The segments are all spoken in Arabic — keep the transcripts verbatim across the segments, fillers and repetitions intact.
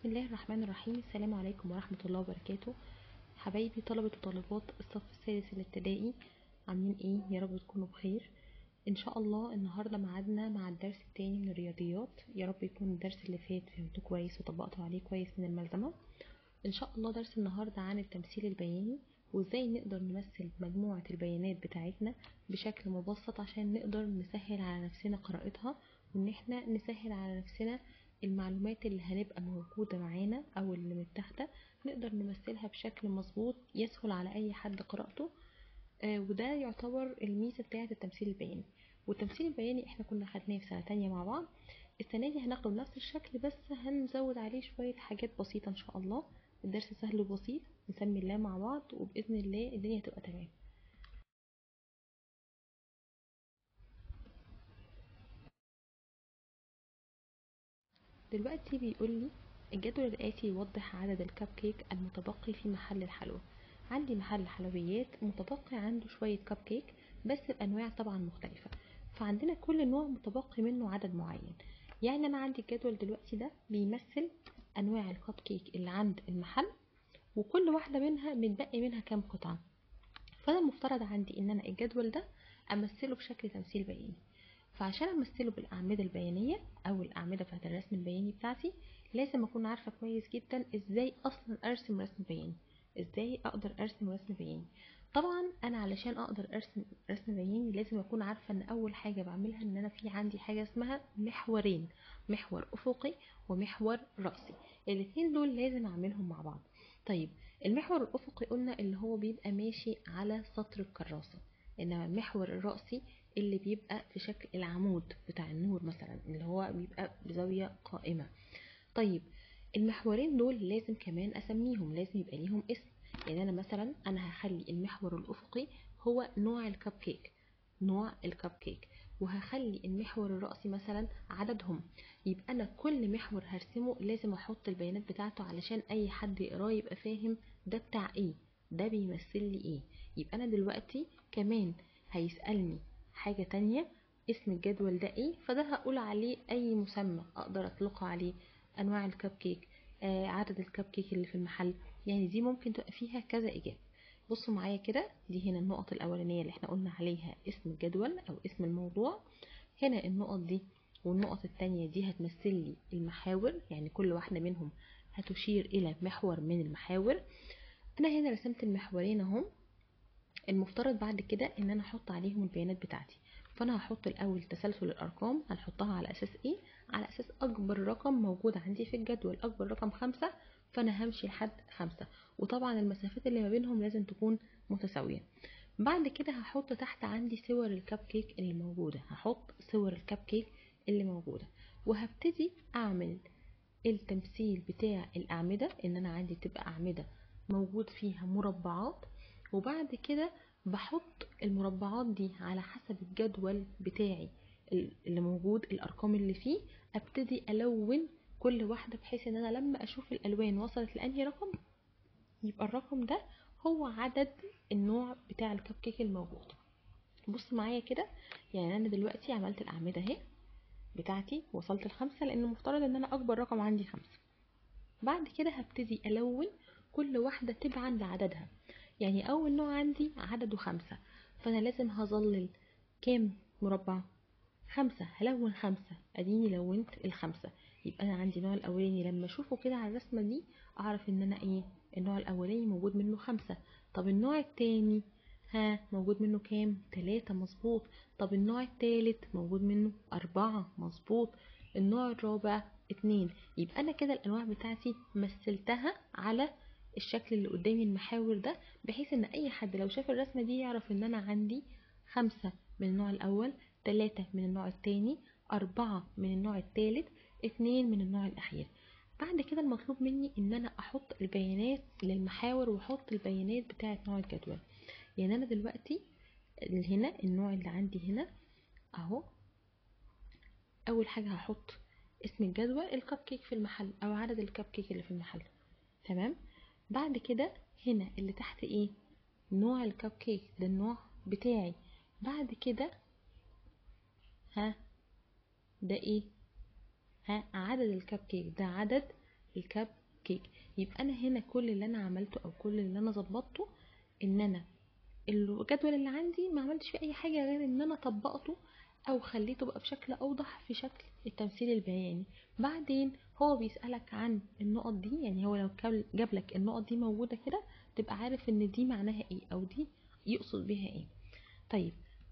بسم الله الرحمن الرحيم. السلام عليكم ورحمة الله وبركاته. حبايبي طلبة وطالبات الصف السادس الابتدائي، عاملين ايه؟ يا رب تكونوا بخير ان شاء الله. النهارده ميعادنا مع الدرس التاني من الرياضيات. يا رب يكون الدرس اللي فات فهمتوه كويس وطبقتوا عليه كويس من الملزمة. ان شاء الله درس النهارده عن التمثيل البياني، وازاي نقدر نمثل مجموعة البيانات بتاعتنا بشكل مبسط عشان نقدر نسهل على نفسنا قراءتها، وان احنا نسهل على نفسنا المعلومات اللي هنبقى موجودة معانا او اللي متاخدة، نقدر نمثلها بشكل مظبوط يسهل على اي حد قراءته. آه وده يعتبر الميزة بتاعة التمثيل البياني. والتمثيل البياني احنا كنا خدناه في سنة تانية مع بعض. السنة دي هناخده بنفس الشكل بس هنزود عليه شوية حاجات بسيطة ان شاء الله. الدرس سهل وبسيط، نسمي الله مع بعض وبإذن الله الدنيا تبقى تمام. دلوقتي بيقولي الجدول الآتي يوضح عدد الكب كيك المتبقي في محل الحلوى. عندي محل حلويات متبقي عنده شوية كب كيك بس بأنواع طبعا مختلفة، فعندنا كل نوع متبقي منه عدد معين. يعني أنا عندي الجدول دلوقتي ده بيمثل أنواع الكب كيك اللي عند المحل، وكل واحدة منها متبقي منها كام قطعة. فأنا المفترض عندي إن أنا الجدول ده أمثله بشكل تمثيل بياني. فعشان امثله بالاعمده البيانيه او الاعمده بتاعه الرسم البياني بتاعتي، لازم اكون عارفه كويس جدا ازاي اصلا ارسم رسم بياني، ازاي اقدر ارسم رسم بياني. طبعا انا علشان اقدر ارسم رسم بياني لازم اكون عارفه ان اول حاجه بعملها ان انا في عندي حاجه اسمها محورين، محور افقي ومحور راسي. الاثنين دول لازم اعملهم مع بعض. طيب المحور الافقي قلنا اللي هو بيبقى ماشي على سطر الكراسه، انما المحور الرأسي اللي بيبقى في شكل العمود بتاع النور مثلا، اللي هو بيبقى بزاوية قائمة. طيب المحورين دول لازم كمان اسميهم، لازم يبقى ليهم اسم. يعني انا مثلا انا هخلي المحور الافقي هو نوع الكب كيك، نوع الكب كيك، وهخلي المحور الرأسي مثلا عددهم. يبقى انا كل محور هرسمه لازم احط البيانات بتاعته علشان اي حد يقراه يبقى فاهم ده بتاع ايه، ده بيمثل لي ايه. يبقى انا دلوقتي كمان هيسألني حاجة تانية، اسم الجدول ده ايه، فده هقول عليه اي مسمى اقدر اطلقه عليه. انواع الكب كيك، آه عدد الكب كيك اللي في المحل، يعني دي ممكن تبقى فيها كذا اجابة. بصوا معايا كده، دي هنا النقط الاولانية اللي احنا قلنا عليها اسم الجدول او اسم الموضوع. هنا النقط دي والنقط التانية دي هتمثل لي المحاور، يعني كل واحدة منهم هتشير الى محور من المحاور. انا هنا رسمت المحورين اهم. المفترض بعد كده ان انا احط عليهم البيانات بتاعتي. فانا هحط الاول تسلسل الارقام، هنحطها على اساس ايه؟ على اساس اكبر رقم موجود عندي في الجدول، اكبر رقم خمسة، فانا همشي لحد خمسة. وطبعا المسافات اللي ما بينهم لازم تكون متساوية. بعد كده هحط تحت عندي صور الكب كيك اللي موجودة، هحط صور الكب كيك اللي موجودة، وهبتدي اعمل التمثيل بتاع الأعمدة، إن أنا عندي تبقى أعمدة موجود فيها مربعات. وبعد كده بحط المربعات دي على حسب الجدول بتاعي اللي موجود، الأرقام اللي فيه أبتدي ألون كل واحدة بحيث إن أنا لما أشوف الألوان وصلت لأنهي رقم يبقى الرقم ده هو عدد النوع بتاع الكب كيك الموجود. بص معايا كده، يعني أنا دلوقتي عملت الأعمدة اهي بتاعتي، وصلت الخمسة لأن المفترض إن أنا أكبر رقم عندي خمسة. بعد كده هبتدي ألون كل واحدة تبعا لعددها. يعني أول نوع عندي عدده خمسة، فأنا لازم هظلل كام مربع؟ خمسة، هلون خمسة، أديني لونت الخمسة. يبقى أنا عندي النوع الأولاني لما أشوفه كده على الرسمة دي أعرف إن أنا إيه، النوع الأولاني موجود منه خمسة. طب النوع التاني ها موجود منه كام؟ تلاتة، مظبوط. طب النوع التالت موجود منه أربعة، مظبوط. النوع الرابع اتنين. يبقى أنا كده الأنواع بتاعتي مثلتها على الشكل اللي قدامي المحاور ده، بحيث ان اي حد لو شاف الرسمة دي يعرف ان انا عندي خمسة من النوع الاول، تلاتة من النوع التاني، أربعة من النوع التالت، اتنين من النوع الأخير. بعد كده المطلوب مني ان انا احط البيانات للمحاور واحط البيانات بتاعة نوع الجدول. يعني انا دلوقتي هنا النوع اللي عندي هنا اهو، اول حاجة هحط اسم الجدول الكب كيك في المحل او عدد الكب كيك اللي في المحل، تمام. بعد كده هنا اللي تحت ايه؟ نوع الكب كيك، ده النوع بتاعي. بعد كده ها ده ايه؟ ها عدد الكب كيك، ده عدد الكب كيك. يبقى انا هنا كل اللي انا عملته او كل اللي انا ظبطته ان انا الجدول اللي عندي ما عملتش فيه اي حاجه غير ان انا طبقته او خليته بقى بشكل اوضح في شكل التمثيل البياني. بعدين هو بيسألك عن النقط دي، يعني هو لو جاب لك النقط دي موجوده كده تبقى عارف ان دي معناها ايه او دي يقصد بيها ايه. طيب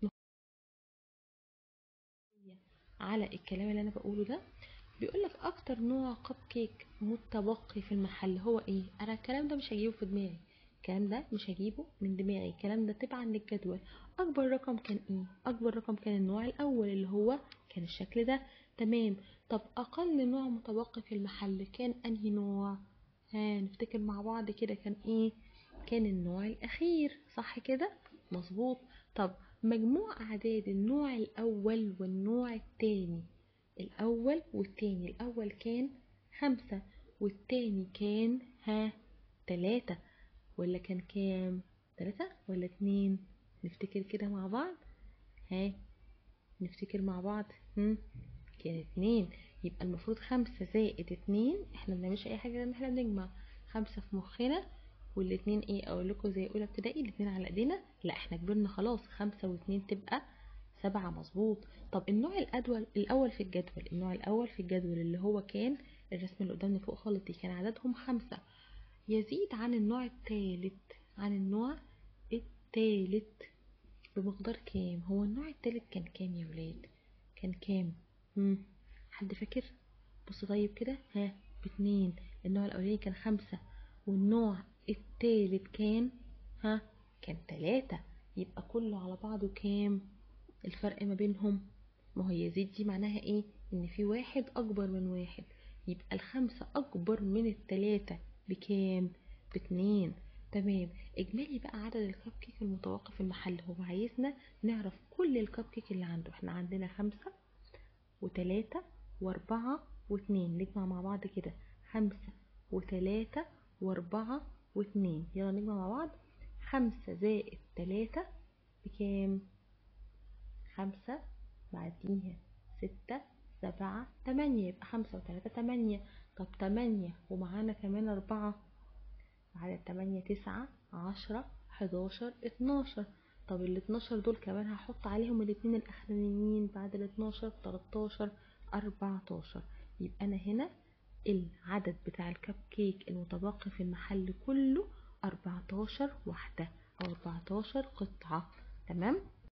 على الكلام اللي انا بقوله ده، بيقولك اكتر نوع كب كيك متبقي في المحل هو ايه. انا الكلام ده مش هجيبه في دماغي، الكلام ده مش هجيبه من دماغي، الكلام ده تبعا للجدول. اكبر رقم كان ايه؟ اكبر رقم كان النوع الاول اللي هو كان الشكل ده. تمام. طب اقل نوع متبقي في المحل كان انهي نوع؟ ها نفتكر مع بعض كده، كان ايه؟ كان النوع الاخير، صح كده؟ مظبوط. طب مجموع اعداد النوع الاول والنوع التاني، الاول والتاني، الاول كان خمسة والتاني كان ها تلاتة، ولا كان كام؟ تلاتة ولا اتنين؟ نفتكر كده مع بعض. ها نفتكر مع بعض. هم كان اتنين. يبقى المفروض خمسة زائد اتنين، احنا مبنعملش اي حاجة غير ان احنا بنجمع. خمسة في مخنا والاتنين ايه، اقول لكم زي اولى ابتدائي الاتنين على ايدينا؟ لا احنا كبرنا خلاص، خمسة واتنين تبقى سبعة. مظبوط. طب النوع الأدول الأول في الجدول، النوع الأول في الجدول اللي هو كان الرسم اللي قدامنا فوق خالص دي، كان عددهم خمسة، يزيد عن النوع التالت، عن النوع التالت بمقدار كام؟ هو النوع التالت كان كام يا ولاد؟ كان كام؟ مم. حد فاكر؟ بص طيب كده، ها باتنين. النوع الأولاني كان خمسة والنوع التالت كان ها كان تلاتة. يبقى كله على بعضه كام الفرق ما بينهم؟ ما هو يزيد دي معناها ايه؟ ان في واحد اكبر من واحد. يبقى الخمسة اكبر من التلاتة بكام؟ باتنين. تمام. اجمالي بقى عدد الكب كيك المتوقف في المحل، هو عايزنا نعرف كل الكب كيك اللي عنده. احنا عندنا خمسة وتلاتة واربعة واتنين، نجمع مع بعض كده. خمسة وتلاتة واربعة واتنين، يلا نجمع مع بعض. خمسة زائد تلاتة بكام؟ خمسة بعديها ستة سبعة تمانية، يبقى خمسة وتلاتة تمانية. طب تمانية ومعانا كمان اربعة، بعد التمانية تسعة عشرة حداشر اتناشر. طب ال اتناشر دول كمان هحط عليهم الاتنين الاخرانيين بعد ال اتناشر، تلاتاشر اربعتاشر. يبقى انا هنا العدد بتاع الكب كيك المتبقي في المحل كله اربعتاشر واحدة او اربعتاشر قطعة. تمام.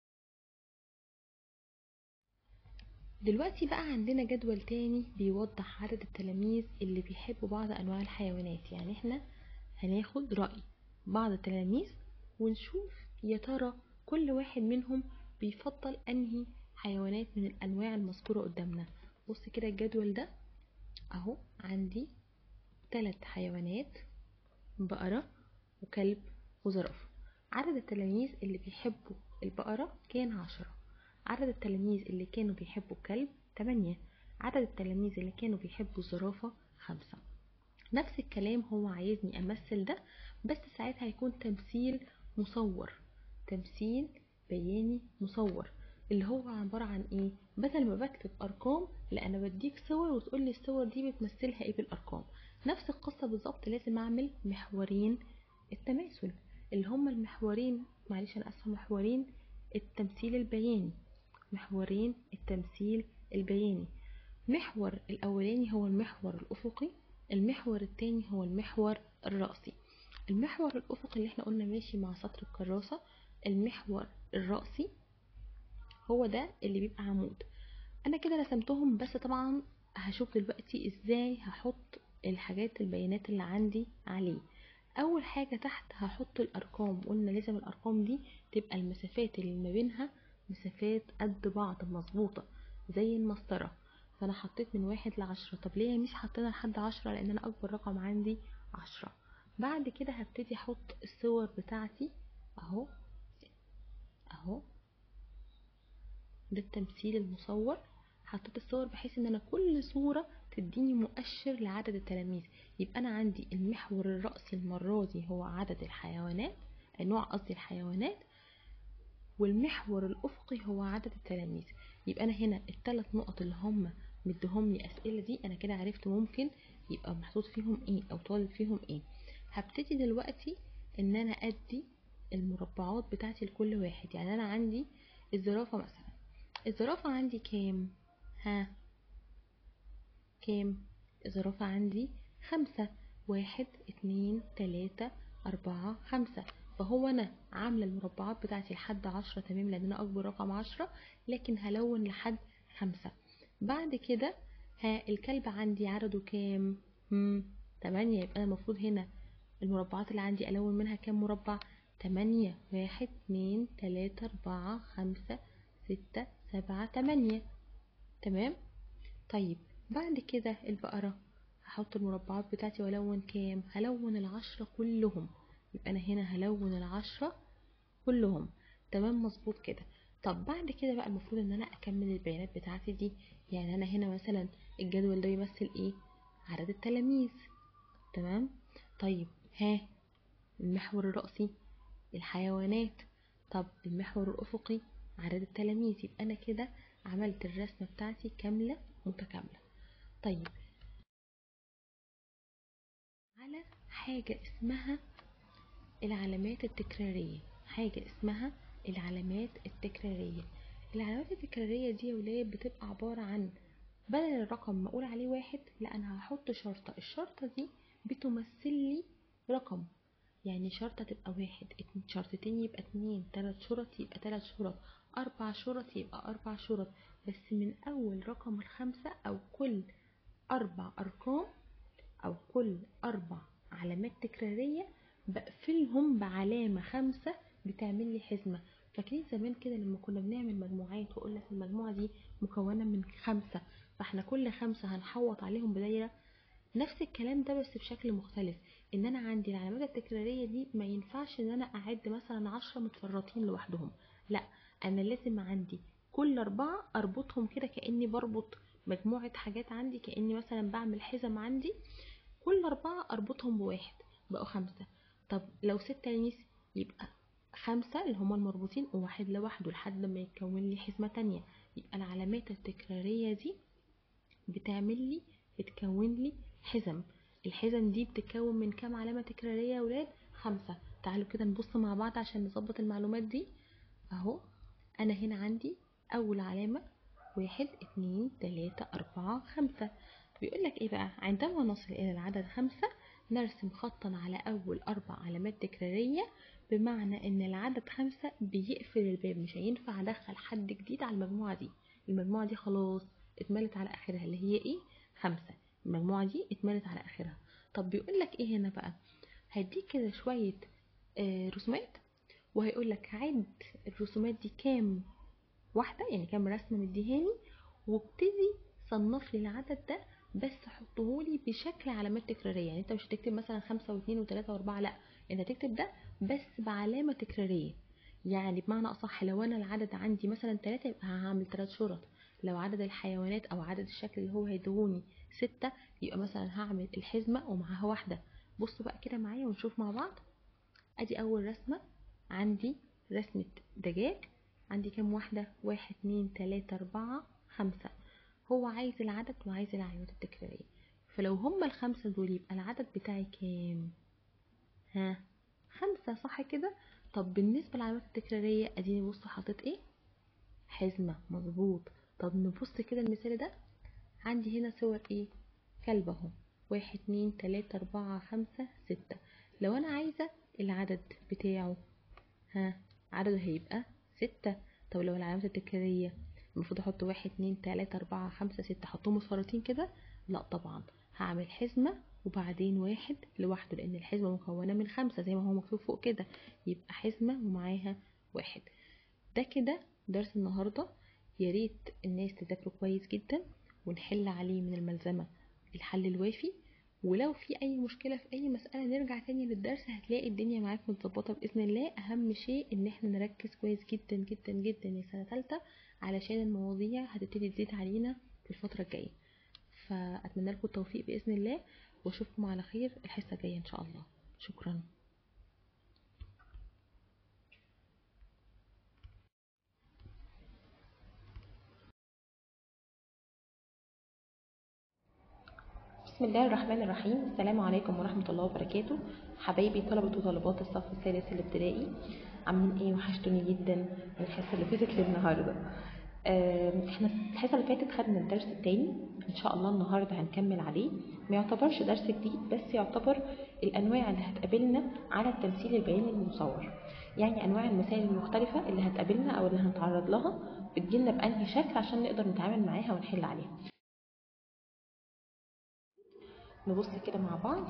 دلوقتي بقى عندنا جدول تاني بيوضح عدد التلاميذ اللي بيحبوا بعض انواع الحيوانات. يعني احنا هناخد رأي بعض التلاميذ ونشوف يا ترى كل واحد منهم بيفضل انهي حيوانات من الانواع المذكورة قدامنا. بص كده الجدول ده اهو، عندي ثلاث حيوانات، بقرة وكلب وزرافة. عدد التلاميذ اللي بيحبوا البقرة كان عشرة. عدد التلاميذ اللي كانوا بيحبوا الكلب تمانية. عدد التلاميذ اللي كانوا بيحبوا الزرافة خمسة. نفس الكلام هو عايزني امثل ده، بس ساعتها هيكون تمثيل مصور، تمثيل بياني مصور، اللي هو عبارة عن ايه؟ بدل ما بكتب ارقام، لا انا بديك صور وتقول لي الصور دي بتمثلها ايه بالارقام. نفس القصة بالظبط، لازم اعمل محورين التماثل، اللي هما المحورين، معلش انا اسفة، محورين التمثيل البياني، محورين التمثيل البياني. محور الاولاني هو المحور الافقي، المحور التاني هو المحور الرأسي. المحور الافقي اللي احنا قلنا ماشي مع سطر الكراسة، المحور الرأسي هو ده اللي بيبقى عمود. انا كده رسمتهم، بس طبعا هشوف دلوقتي ازاي هحط الحاجات البيانات اللي عندي عليه. اول حاجة تحت هحط الارقام، قلنا لازم الارقام دي تبقى المسافات اللي ما بينها مسافات قد بعض مظبوطة زي المسطرة. فانا حطيت من واحد لعشرة. طب ليه مش حطينا لحد عشرة؟ لان انا اكبر رقم عندي عشرة. بعد كده هبتدي احط الصور بتاعتي اهو، اهو ده التمثيل المصور. حطيت الصور بحيث ان انا كل صورة تديني مؤشر لعدد التلاميذ. يبقى انا عندي المحور الرأسي المرة دي هو عدد الحيوانات، نوع قصدي الحيوانات، والمحور الافقي هو عدد التلاميذ. يبقى انا هنا الثلاث نقط اللي هم مديهم لي اسئله دي، انا كده عرفت ممكن يبقى محطوط فيهم ايه او طالب فيهم ايه. هبتدي دلوقتي ان انا ادي المربعات بتاعتي لكل واحد. يعني انا عندي الزرافة مثلا، الزرافة عندي كام؟ ها كام؟ الزرافة عندي خمسة، واحد اتنين تلاتة اربعة خمسة. فهو انا عاملة المربعات بتاعتي لحد عشرة، تمام، لان انا اكبر رقم عشرة، لكن هلون لحد خمسة. بعد كده ها الكلب عندي عدده كام؟ مم. تمانية. يبقى انا المفروض هنا المربعات اللي عندي الون منها كام مربع؟ تمانية، واحد اتنين تلاتة اربعة خمسة ستة سبعة تمانية. تمام. طيب بعد كده البقرة، هحط المربعات بتاعتي والون كام؟ هلون العشرة كلهم. يبقى انا هنا هلون العشرة كلهم. تمام، مظبوط كده. طب بعد كده بقى المفروض ان انا اكمل البيانات بتاعتي دي. يعني انا هنا مثلا الجدول ده يمثل ايه؟ عدد التلاميذ. تمام. طيب ها المحور الرأسي الحيوانات. طب المحور الأفقي عدد التلاميذ. يبقى أنا كده عملت الرسمة بتاعتي كاملة متكاملة. طيب على حاجة اسمها العلامات التكرارية، حاجة اسمها العلامات التكرارية. العلامات التكرارية دي يا ولاد بتبقى عبارة عن بدل الرقم ما اقول عليه واحد، لا انا هحط شرطة. الشرطة دي بتمثل لي رقم. يعني شرطة تبقى واحد، اتنين شرطتين يبقى اتنين، تلات شرط يبقى تلات شرط، اربع شرط يبقى اربع شرط. بس من اول رقم الخمسة او كل اربع ارقام او كل اربع علامات تكرارية بقفلهم بعلامة خمسة بتعمل لي حزمة. فاكرين زمان كده لما كنا بنعمل مجموعات وقلنا في المجموعة دي مكونة من خمسة، فاحنا كل خمسة هنحوط عليهم بدايرة. نفس الكلام ده بس بشكل مختلف، ان انا عندي العلامات التكرارية دي ما ينفعش ان انا اعد مثلا عشرة متفرطين لوحدهم، لا انا لازم عندي كل اربعة اربطهم كده كأني بربط مجموعة حاجات عندي، كأني مثلا بعمل حزم عندي، كل اربعة اربطهم بواحد بقوا خمسة. طب لو ست تلاميذ يبقى خمسة اللي هما المربوطين وواحد لوحده لحد ما يتكون لي حزمة تانية. يبقى العلامات التكرارية دي بتعمل لي بتكون لي حزم. الحزم دي بتتكون من كام علامة تكرارية يا ولاد؟ خمسة. تعالوا كده نبص مع بعض عشان نظبط المعلومات دي. اهو انا هنا عندي اول علامة واحد اتنين تلاتة اربعة خمسة. بيقولك ايه بقى؟ عندما نصل الى العدد خمسة نرسم خطا على اول اربع علامات تكرارية، بمعنى ان العدد خمسة بيقفل الباب، مش هينفع ادخل حد جديد على المجموعة دي. المجموعة دي خلاص اتملت على اخرها اللي هي ايه؟ خمسة. المجموعة دي اتملت على اخرها. طب بيقولك ايه هنا بقى؟ هديك كده شوية آه رسومات، وهيقولك عد الرسومات دي كام واحدة، يعني كام رسمة مديهاني، وابتدي صنف لي العدد ده بس حطهولي بشكل علامات تكرارية. يعني انت مش هتكتب مثلا خمسة واثنين وثلاثة واربعة، لا انت هتكتب ده بس بعلامة تكرارية. يعني بمعنى اصح لو انا العدد عندي مثلا تلاتة يبقى هعمل تلات شرط، لو عدد الحيوانات او عدد الشكل اللي هو هيدهوني ستة يبقى مثلا هعمل الحزمة ومعاها واحدة. بصوا بقى كده معايا ونشوف مع بعض. ادي اول رسمة عندي رسمة دجاج، عندي كام واحدة؟ واحد اتنين تلاتة اربعة خمسة. هو عايز العدد وعايز العلامات التكرارية، فلو هما الخمسة دول يبقى العدد بتاعي كام؟ ها خمسة، صح كده؟ طب بالنسبة للعلامات التكرارية اديني بص حاطط ايه؟ حزمة، مظبوط. طب نبص كده المثال ده، عندي هنا صور ايه؟ كلب اهو، واحد اتنين تلاتة اربعة خمسة ستة. لو انا عايزة العدد بتاعه، ها عدده هيبقى ستة. طب لو العلامات التكرارية المفروض احط واحد اتنين تلاتة اربعة خمسة ستة احطهم متفرطين كده؟ لا طبعا، هعمل حزمة وبعدين واحد لوحده، لان الحزمة مكونة من خمسة زي ما هو مكتوب فوق كده، يبقى حزمة ومعاها واحد. ده كده درس النهاردة. يا ريت الناس تذاكره كويس جدا ونحل عليه من الملزمة الحل الوافي. ولو في اي مشكلة في اي مسألة نرجع تاني للدرس، هتلاقي الدنيا معاك متظبطة بإذن الله. اهم شيء ان احنا نركز كويس جدا جدا جدا يا سنة تالتة، علشان المواضيع هتبتدي تزيد علينا في الفترة الجاية. فأتمنى لكم التوفيق بإذن الله، واشوفكم على خير الحصة الجاية ان شاء الله. شكرا. بسم الله الرحمن الرحيم. السلام عليكم ورحمة الله وبركاته. حبايبي طلبة وطالبات الصف السادس الابتدائي، عاملين ايه؟ وحشتوني جدا من الحصة اللي فاتت للنهاردة. احنا الحصة اللي فاتت خدنا الدرس التاني، ان شاء الله النهاردة هنكمل عليه. ما يعتبرش درس جديد، بس يعتبر الانواع اللي هتقابلنا على التمثيل البياني المصور، يعني انواع المسائل المختلفة اللي هتقابلنا او اللي هنتعرض لها بتجيلنا بأنهي شكل عشان نقدر نتعامل معاها ونحل عليها. نبص كده مع بعض.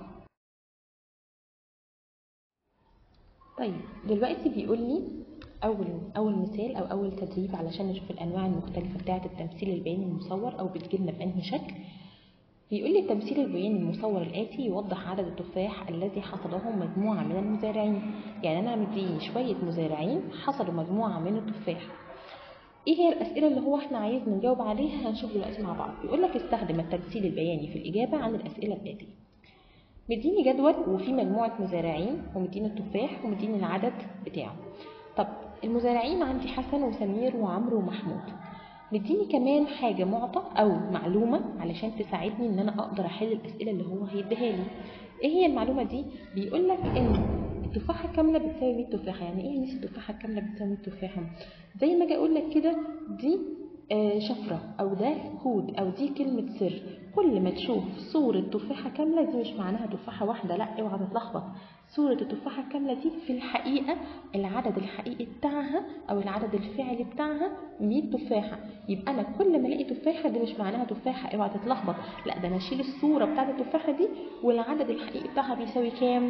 طيب دلوقتي بيقول لي اول اول مثال او اول تدريب علشان نشوف الانواع المختلفه بتاعه التمثيل البياني المصور او بتجيلنا بانهي شكل. بيقول لي التمثيل البياني المصور الاتي يوضح عدد التفاح الذي حصده مجموعه من المزارعين. يعني انا مديني شويه مزارعين حصدوا مجموعه من التفاح. ايه هي الاسئله اللي هو احنا عايزين نجاوب عليها؟ هنشوف دلوقتي مع بعض. بيقول لك استخدم التمثيل البياني في الاجابه عن الاسئله الاتيه. مديني جدول وفي مجموعة مزارعين ومديني التفاح ومديني العدد بتاعه. طب المزارعين عندي حسن وسمير وعمرو ومحمود. مديني كمان حاجة معطى أو معلومة علشان تساعدني إن أنا أقدر أحل الأسئلة اللي هو هيديها لي. إيه هي المعلومة دي؟ بيقول لك إن التفاحة كاملة بتساوي مية تفاحة. يعني إيه مية التفاحة كاملة بتساوي مية تفاحة؟ زي ما أجي أقول لك كده، دي شفرة أو ده كود أو دي كلمة سر. كل ما تشوف صورة تفاحة كاملة دي مش معناها تفاحة واحدة، لا اوعى تتلخبط. صورة التفاحة الكاملة دي في الحقيقة العدد الحقيقي بتاعها أو العدد الفعلي بتاعها مية تفاحة. يبقى أنا كل ما الاقي تفاحة دي مش معناها تفاحة، اوعى تتلخبط. لا، ده أنا أشيل الصورة بتاعت التفاحة دي والعدد الحقيقي بتاعها بيساوي كام؟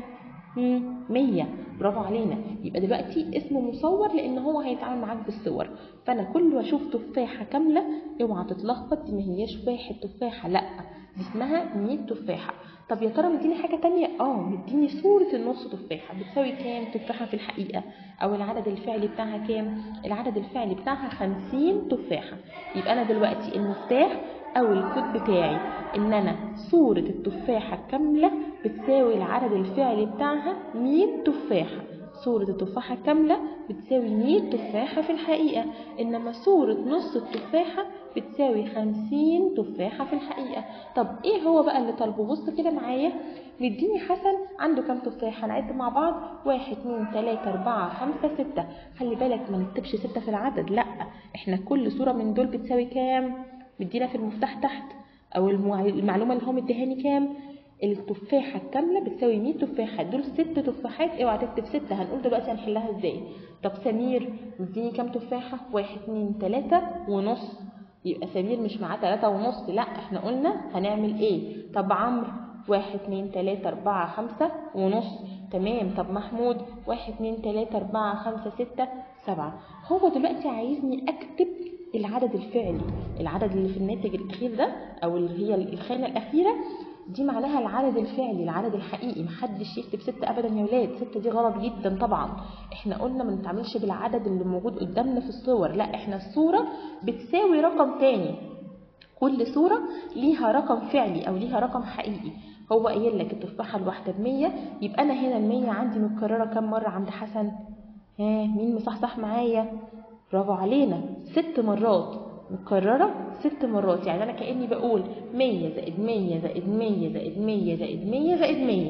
مية. برافو علينا. يبقى دلوقتي اسمه مصور لان هو هيتعامل معاك بالصور. فانا كل ما اشوف تفاحه كامله اوعى تتلخبط، دي ما هياش واحد تفاحه، لا دي اسمها مية تفاحه. طب يا ترى مديني حاجه تانية؟ اه مديني صوره النص تفاحه بتساوي كام تفاحه في الحقيقه، او العدد الفعلي بتاعها كام؟ العدد الفعلي بتاعها خمسين تفاحه. يبقى انا دلوقتي المفتاح او الكود بتاعي ان انا صورة التفاحة كاملة بتساوي العدد الفعلي بتاعها مية تفاحة. صورة التفاحة كاملة بتساوي مية تفاحة في الحقيقة، انما صورة نص التفاحة بتساوي خمسين تفاحة في الحقيقة. طب ايه هو بقى اللي طالبه؟ بص كده معايا. مديني حسن عنده كام تفاحة؟ نعد مع بعض. واحد اتنين تلاتة اربعة خمسة ستة. خلي بالك ما نكتبش ستة في العدد، لا احنا كل صورة من دول بتساوي كام؟ مدينا في المفتاح تحت او المعلومه اللي هو مديهاني كام؟ التفاحه الكامله بتساوي مية تفاحه. دول ست تفاحات، اوعى تكتب ستة. هنقول دلوقتي هنحلها ازاي. طب سمير مديني كام تفاحه؟ واحد اتنين تلاتة ونص. يبقى سمير مش معاه تلاتة ونص، لا احنا قلنا هنعمل ايه. طب عمرو واحد اتنين تلاتة اربعة خمسة ونص. تمام. طب محمود واحد اتنين تلاتة اربعة خمسة ستة سبعة. هو دلوقتي عايزني اكتب العدد الفعلي، العدد اللي في الناتج الاخير ده او اللي هي الخانه الاخيره دي معناها العدد الفعلي، العدد الحقيقي. محدش يكتب ستة ابدا يا ولاد، ستة دي غلط جدا طبعا. احنا قلنا ما نتعاملش بالعدد اللي موجود قدامنا في الصور، لا احنا الصوره بتساوي رقم تاني. كل صوره ليها رقم فعلي او ليها رقم حقيقي. هو قايل لك التفاحه الواحده بمية، يبقى انا هنا المية عندي متكرره كام مره عند حسن؟ ها مين مصحصح معايا؟ برافو علينا، ست مرات متكررة ست مرات. يعني أنا كأني بقول مية زائد مية زائد مية زائد مية زائد مية زائد مية،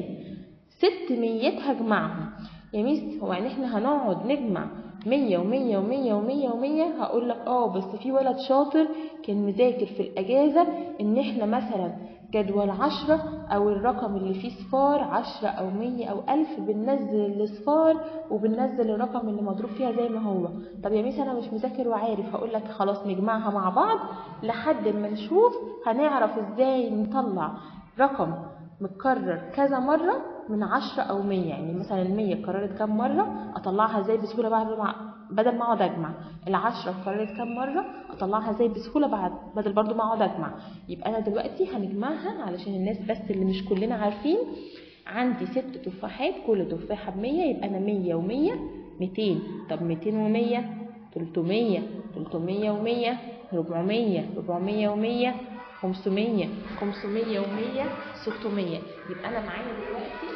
ست ميات هجمعهم. يا ميس هو يعني احنا هنقعد نجمع مية ومية ومية ومية ومية؟ هقول لك اه، بس في ولد شاطر كان مذاكر في الأجازة إن احنا مثلا جدول عشرة أو الرقم اللي فيه صفار عشرة أو مية أو ألف بننزل الصفار وبننزل الرقم اللي مضروب فيها زي ما هو. طب يا ميس أنا مش مذاكر وعارف. هقول لك خلاص نجمعها مع بعض لحد ما نشوف هنعرف ازاي نطلع رقم متكرر كذا مرة من عشرة أو مية. يعني مثلا المية اتكررت كام مرة أطلعها ازاي بسهولة بعد ما بدل ما اقعد اجمع. العشرة اتكررت كام مرة أطلعها ازاي بسهولة بعد بدل برضو ما اقعد اجمع. يبقى أنا دلوقتي هنجمعها علشان الناس بس اللي مش كلنا عارفين. عندي ست تفاحات، كل تفاحة بمية، يبقى أنا مية ومية ميتين. طب ميتين ومية تلتمية، تلتمية ومية ربعمية، ربعمية ومية خمسمية، خمسمية ومية ستمية. يبقى أنا معايا دلوقتي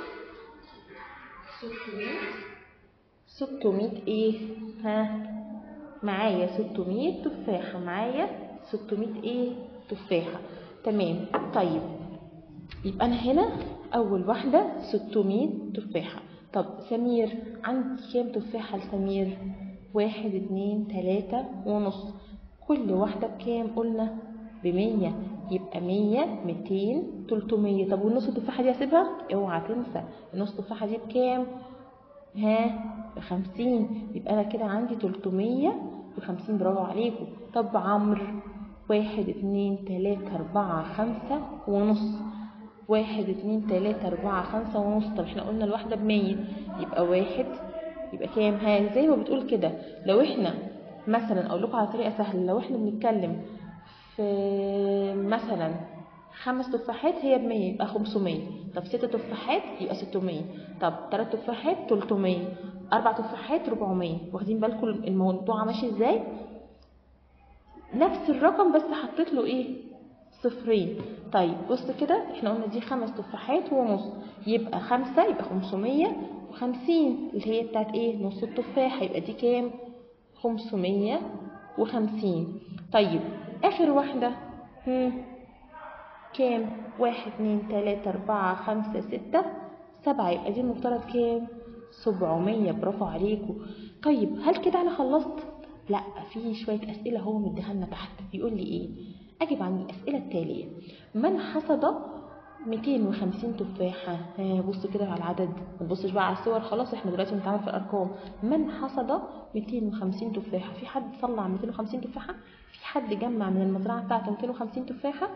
ستمية ستمية ايه؟ ها معايا ستمية تفاحة، معايا ستمية ايه؟ تفاحة. تمام. طيب يبقى انا هنا اول واحدة ستمية تفاحة. طب سمير، عندي كام تفاحة لسمير؟ واحد اتنين تلاتة ونص. كل واحدة بكام؟ قلنا بمية. يبقى مية ميتين تلتمية. طب والنص تفاحة دي هسيبها؟ اوعى تنسى النص تفاحة دي بكام؟ ها، بخمسين. يبقى انا كده عندي تلتمية وخمسين. برافو عليكم. طب عمرو، واحد اتنين تلاتة اربعة خمسة ونص. واحد اتنين تلاتة اربعة خمسة ونص. طب احنا قلنا الواحدة بمية، يبقى واحد يبقى كام؟ ها، زي ما بتقول كده. لو احنا مثلا اقول لكم على طريقة سهلة، لو احنا بنتكلم في مثلا خمس تفاحات هي بمية يبقى خمسمية. طب ست تفاحات يبقى ستمية. طب تلات تفاحات تلتمية. اربع تفاحات ربعمية. واخدين بالكم الموضوع ماشي ازاي؟ نفس الرقم بس حطيت له ايه؟ صفرين. طيب بص كده، احنا قلنا دي خمس تفاحات ونص، يبقى خمسة يبقى خمسمية وخمسين اللي هي بتاعت ايه؟ نص التفاحة. يبقى دي كام؟ خمسمية وخمسين. طيب اخر واحدة هم كام؟ واحد اتنين تلاتة اربعة خمسة ستة سبعة. يبقى دي المفترض كام؟ سبعمية. برافو عليكم. طيب هل كده انا خلصت؟ لا، في شوية اسئلة هو مديها لنا تحت. بيقول لي ايه؟ اجب عن الاسئلة التالية. من حصد ميتين وخمسين تفاحة؟ ها، بص كده على العدد، ما تبصش بقى على الصور، خلاص احنا دلوقتي بنتعامل في الارقام. من حصد ميتين وخمسين تفاحة؟ في حد طلع ميتين وخمسين تفاحة؟ في حد جمع من المزرعة بتاعته ميتين وخمسين تفاحة؟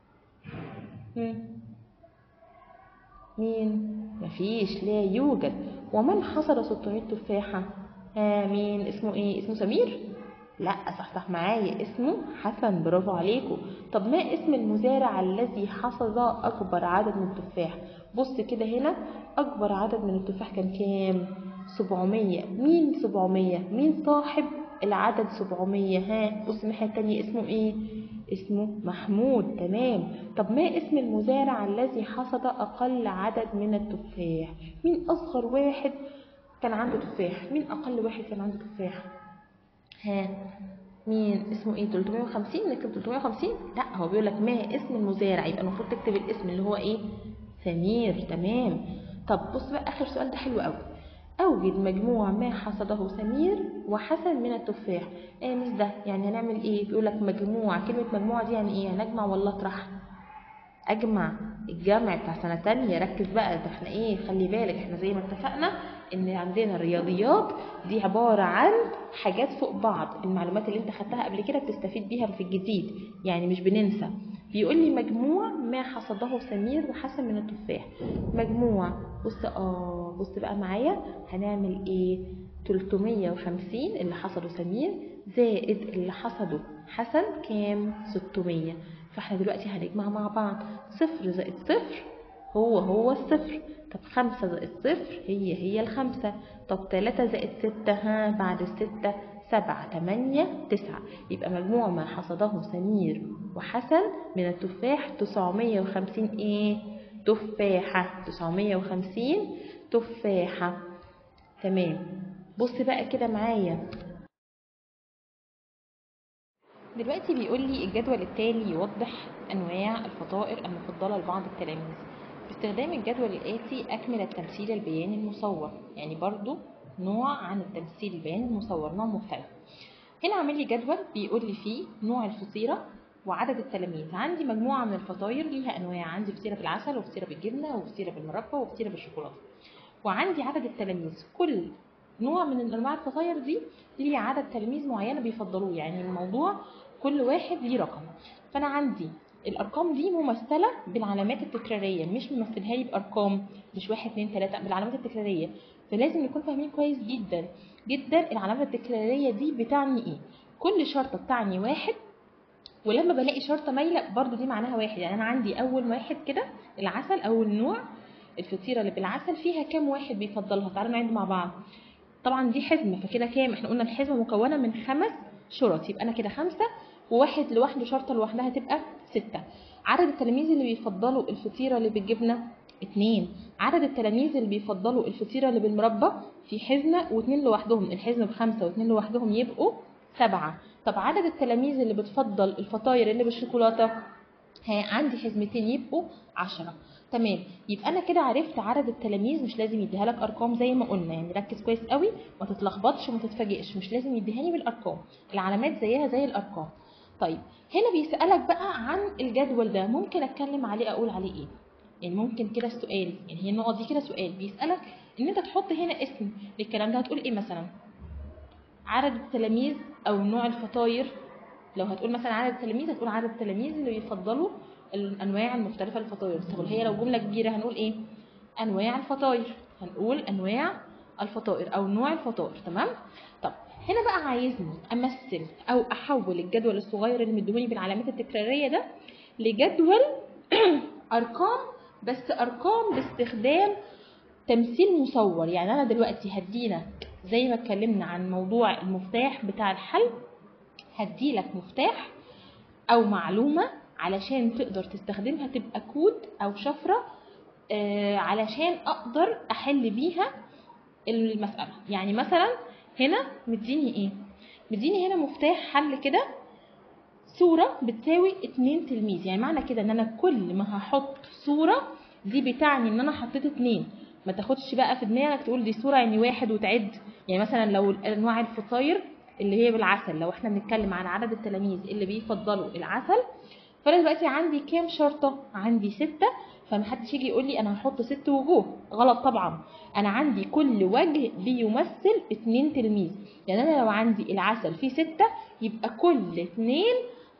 مين؟ مفيش، لا يوجد. ومن حصد ستمية تفاحة؟ ها، مين؟ اسمه ايه؟ اسمه سمير؟ لا، صح صح معايا، اسمه حسن. برافو عليكم. طب ما اسم المزارع الذي حصد اكبر عدد من التفاح؟ بص كده هنا، اكبر عدد من التفاح كان كام؟ سبعمية. مين سبعمية؟ مين صاحب العدد سبعمية؟ ها، بص الناحية التانية، اسمه ايه؟ اسمه محمود. تمام. طب ما اسم المزارع الذي حصد اقل عدد من التفاح؟ مين اصغر واحد كان عنده تفاح؟ مين اقل واحد كان عنده تفاح؟ ها، مين؟ اسمه ايه؟ تلتمية وخمسين. نكتب تلتمية وخمسين؟ لا، هو بيقول لك ما اسم المزارع، يبقى المفروض تكتب الاسم اللي هو ايه؟ سمير. تمام. طب بص بقى، اخر سؤال ده حلو قوي. اوجد مجموع ما حصده سمير وحسن من التفاح. ايه مش ده؟ يعني هنعمل ايه؟ بيقول لك مجموع. كلمه مجموعه دي يعني ايه؟ هنجمع ولا اطرح؟ اجمع. الجمع بتاع سنه تانية. ركز بقى، ده احنا ايه، خلي بالك احنا زي ما اتفقنا ان عندنا الرياضيات دي عباره عن حاجات فوق بعض. المعلومات اللي انت خدتها قبل كده بتستفيد بيها في الجديد، يعني مش بننسى. بيقول لي مجموع ما حصده سمير وحسن من التفاح. مجموع، بص اه بص بقى معايا، هنعمل ايه؟ تلتمية وخمسين اللي حصده سمير زائد اللي حصده حسن كام؟ ستمية. فاحنا دلوقتي هنجمع مع بعض. صفر زائد صفر هو هو الصفر. طب خمسة زائد صفر هي هي الخمسة. طب تلاتة زائد ستة، ها، بعد الستة سبعة تمانية تسعة. يبقى مجموع ما حصده سمير وحسن من التفاح تسعمية وخمسين ايه؟ تفاحة. تسعمية وخمسين تفاحة. تمام. بص بقى كده معايا، دلوقتي بيقول لي الجدول التالي يوضح أنواع الفطائر المفضلة لبعض التلاميذ. باستخدام الجدول الآتي أكمل التمثيل البياني المصور. يعني برضو نوع عن التمثيل البياني المصور، نوع مختلف. هنا عامل لي جدول بيقول لي فيه نوع الفطيرة وعدد التلاميذ. عندي مجموعة من الفطاير ليها أنواع، عندي فطيرة بالعسل وفطيرة بالجبنة وفطيرة بالمربى وفطيرة بالشوكولاتة. وعندي عدد التلاميذ، كل نوع من انواع الفطاير دي ليه عدد تلاميذ معينه بيفضلوه، يعني الموضوع كل واحد ليه رقم. فانا عندي الارقام دي ممثله بالعلامات التكراريه، مش ممثلها لي بارقام، مش واحد اتنين تلاته، بالعلامات التكراريه. فلازم نكون فاهمين كويس جدا جدا العلامات التكراريه دي بتعني ايه. كل شرطه بتعني واحد، ولما بلاقي شرطه مايله برضو دي معناها واحد. يعني انا عندي اول واحد كده العسل، اول نوع الفطيره اللي بالعسل فيها كام واحد بيفضلها؟ تعالوا نعد مع بعض. طبعا دي حزمه، فكده كام؟ احنا قلنا الحزمه مكونه من خمس شرط، يبقى انا كده خمسه، وواحد لوحده شرطه لوحدها تبقى سته. عدد التلاميذ اللي بيفضلوا الفطيره اللي بالجبنه اتنين. عدد التلاميذ اللي بيفضلوا الفطيره اللي بالمربى في حزمه واتنين لوحدهم، الحزمه بخمسه واتنين لوحدهم يبقوا سبعه. طب عدد التلاميذ اللي بتفضل الفطاير اللي بالشوكولاته ها عندي حزمتين يبقوا عشرة. تمام، يبقى انا كده عرفت عدد التلاميذ. مش لازم يديها لك ارقام زي ما قلنا، يعني ركز كويس قوي ما تتلخبطش وما تتفاجئش، مش لازم يديهاني بالارقام، العلامات زيها زي الارقام. طيب هنا بيسالك بقى عن الجدول ده، ممكن اتكلم عليه اقول عليه ايه؟ يعني ممكن كده السؤال، يعني هي النقط دي كده سؤال بيسالك ان انت تحط هنا اسم للكلام ده. هتقول ايه مثلا؟ عدد التلاميذ او نوع الفطاير. لو هتقول مثلا عدد التلاميذ هتقول عدد التلاميذ اللي بيفضلوا الانواع المختلفه للفطاير. طب هي لو جمله كبيره هنقول ايه؟ انواع الفطاير، هنقول انواع الفطائر او نوع الفطائر. تمام. طب هنا بقى عايزني امثل او احول الجدول الصغير اللي مديهوني بالعلامات التكراريه ده لجدول ارقام، بس ارقام باستخدام تمثيل مصور. يعني انا دلوقتي هديلك زي ما اتكلمنا عن موضوع المفتاح بتاع الحل، هديلك مفتاح او معلومه علشان تقدر تستخدمها تبقى كود او شفره آه علشان اقدر احل بيها المساله. يعني مثلا هنا مديني ايه؟ مديني هنا مفتاح حل كده صوره بتساوي اتنين تلميذ. يعني معنى كده ان انا كل ما هحط صوره دي بتعني ان انا حطيت اتنين. ما تاخدش بقى في دماغك تقول دي صوره يعني واحد وتعد. يعني مثلا لو انواع الفطاير اللي هي بالعسل، لو احنا بنتكلم عن عدد التلاميذ اللي بيفضلوا العسل، فانا دلوقتي عندي كام شرطه؟ عندي ستة. فمحدش يجي يقول لي انا هحط ست وجوه، غلط طبعا. انا عندي كل وجه بيمثل اتنين تلميذ. يعني انا لو عندي العسل فيه ستة يبقى كل اتنين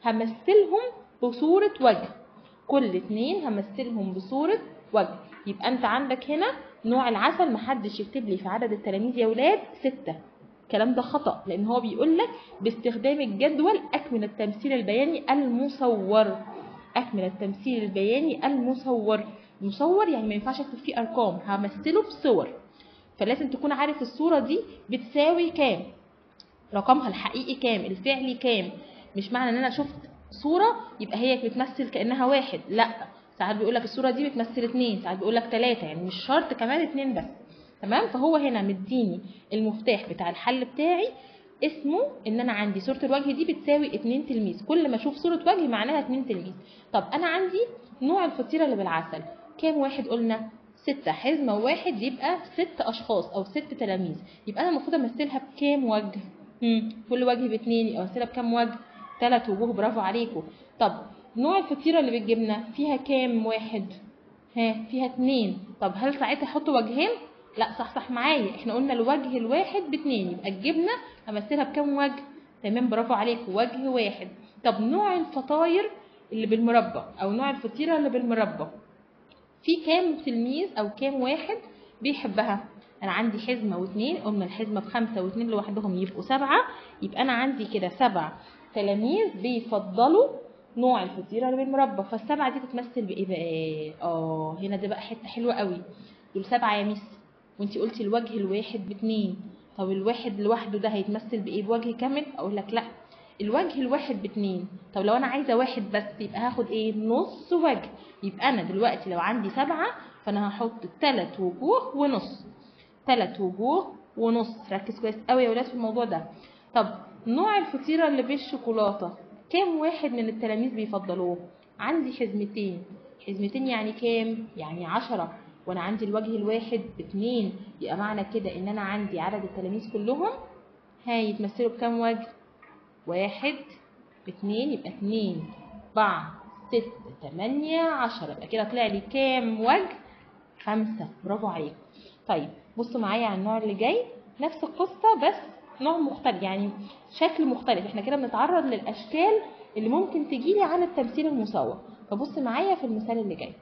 همثلهم بصورة وجه، كل اتنين همثلهم بصورة وجه. يبقى انت عندك هنا نوع العسل، محدش يكتب لي في عدد التلاميذ يا ولاد ستة، الكلام ده خطأ، لان هو بيقول لك باستخدام الجدول اكمل التمثيل البياني المصور. اكمل التمثيل البياني المصور. مصور يعني ما ينفعش اكتب فيه ارقام، همثله بصور. فلازم تكون عارف الصورة دي بتساوي كام، رقمها الحقيقي كام، الفعلي كام. مش معنى ان انا شفت صورة يبقى هي بتمثل كأنها واحد، لا. ساعات بيقول لك الصورة دي بتمثل اتنين، ساعات بيقول لك تلاتة، يعني مش شرط كمان اتنين بس. تمام. فهو هنا مديني المفتاح بتاع الحل بتاعي اسمه ان انا عندي صورة الوجه دي بتساوي اتنين تلميذ، كل ما اشوف صورة وجه معناها اتنين تلميذ. طب انا عندي نوع الفطيرة اللي بالعسل، كام واحد قلنا؟ ستة. حزمة واحد يبقى ست اشخاص او ست تلاميذ، يبقى انا المفروض امثلها بكام وجه؟ مم. كل وجه باتنين، يبقى امثلها بكام وجه؟ تلات وجوه. برافو عليكم. طب نوع الفطيرة اللي بالجبنة فيها كام واحد؟ ها فيها اتنين. طب هل ساعتها احط وجهين؟ لا، صح صح معايا، احنا قلنا الوجه الواحد باتنين، يبقى الجبنه امثلها بكام وجه؟ تمام، برافو عليكم، وجه واحد. طب نوع الفطاير اللي بالمربى او نوع الفطيره اللي بالمربى في كام تلميذ او كام واحد بيحبها؟ انا عندي حزمه واتنين، قلنا الحزمه بخمسه واتنين لوحدهم يبقوا سبعه، يبقى انا عندي كده سبع تلاميذ بيفضلوا نوع الفطيره اللي بالمربى. فالسبعه دي تتمثل بايه بقى؟ اه هنا ده بقى حته حلوه قوي. دول سبعه يا ميس، وانتي قلتي الوجه الواحد باتنين. طب الواحد لوحده ده هيتمثل بايه؟ بوجه كامل؟ اقول لك لا، الوجه الواحد باتنين. طب لو انا عايزه واحد بس يبقى هاخد ايه؟ نص وجه. يبقى انا دلوقتي لو عندي سبعه فانا هحط تلات وجوه ونص، تلات وجوه ونص. ركز كويس قوي يا ولاد في الموضوع ده. طب نوع الفطيره اللي بالشوكولاته كام واحد من التلاميذ بيفضلوه؟ عندي حزمتين، حزمتين يعني كام؟ يعني عشرة، وانا عندي الوجه الواحد باتنين، يبقى معنى كده ان انا عندي عدد التلاميذ كلهم هيتمثلوا بكام وجه؟ واحد باتنين، يبقى اتنين اربعة ستة تمانية عشرة، يبقى كده طلع لي كام وجه؟ خمسة. برافو عليكم. طيب بصوا معايا على النوع اللي جاي، نفس القصة بس نوع مختلف، يعني شكل مختلف. احنا كده بنتعرض للاشكال اللي ممكن تجيلي عن التمثيل المصور. فبص معايا في المثال اللي جاي.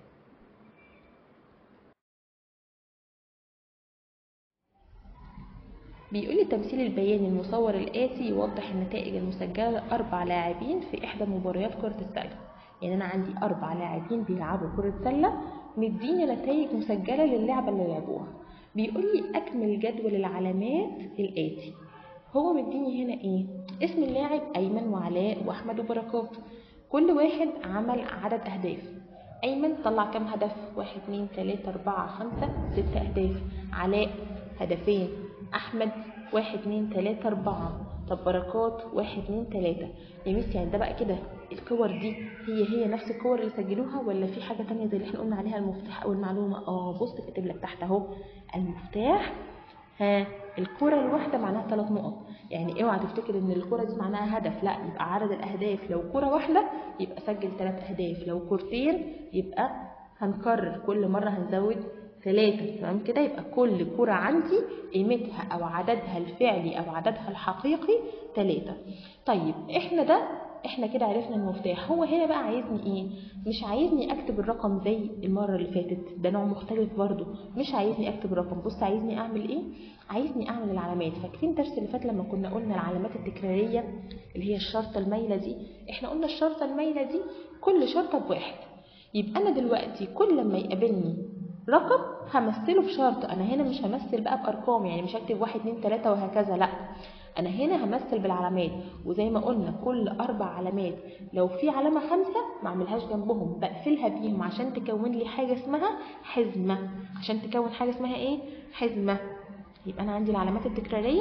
بيقول لي التمثيل البياني المصور الآتي يوضح النتائج المسجلة لأربع لاعبين في إحدى مباريات كرة السلة. يعني أنا عندي أربع لاعبين بيلعبوا كرة سلة، مديني نتائج مسجلة للعبة اللي لعبوها. بيقول لي أكمل جدول العلامات الآتي. هو مديني هنا إيه؟ اسم اللاعب أيمن وعلاء وأحمد وبركات، كل واحد عمل عدد أهداف. أيمن طلع كام هدف؟ واحد اتنين تلاتة أربعة خمسة ست أهداف. علاء هدفين. أحمد واحد اتنين تلاتة أربعة. طب بركات واحد اتنين تلاتة. يا ميس يعني ده بقى كده الكور دي هي هي نفس الكور اللي سجلوها ولا في حاجة تانية زي اللي احنا قلنا عليها المفتاح او المعلومة؟ اه بص كاتب لك تحت اهو المفتاح، ها الكرة الواحدة معناها ثلاث نقط. يعني اوعى تفتكر ان الكرة دي معناها هدف، لا، يبقى عدد الاهداف لو كرة واحدة يبقى سجل ثلاث اهداف، لو كورتين يبقى هنكرر كل مرة هنزود ثلاثة. تمام كده؟ يبقى كل كرة عندي قيمتها او عددها الفعلي او عددها الحقيقي ثلاثة. طيب احنا ده احنا كده عرفنا المفتاح. هو هنا بقى عايزني ايه؟ مش عايزني اكتب الرقم زي المرة اللي فاتت، ده نوع مختلف برضو. مش عايزني اكتب الرقم، بص عايزني اعمل ايه؟ عايزني اعمل العلامات. فاكرين الدرس اللي فات لما كنا قلنا العلامات التكرارية اللي هي الشرطة المايلة دي؟ احنا قلنا الشرطة المايلة دي كل شرطة بواحد. يبقى انا دلوقتي كل لما يقابلني رقم همثله في شرطة. انا هنا مش همثل بقى بارقام، يعني مش هكتب واحد اتنين تلاتة وهكذا، لا، انا هنا همثل بالعلامات. وزي ما قلنا كل اربع علامات لو في علامة خمسة ما اعملهاش جنبهم، بقفلها بيهم عشان تكون لي حاجة اسمها حزمة. عشان تكون حاجة اسمها ايه؟ حزمة. يبقى انا عندي العلامات التكرارية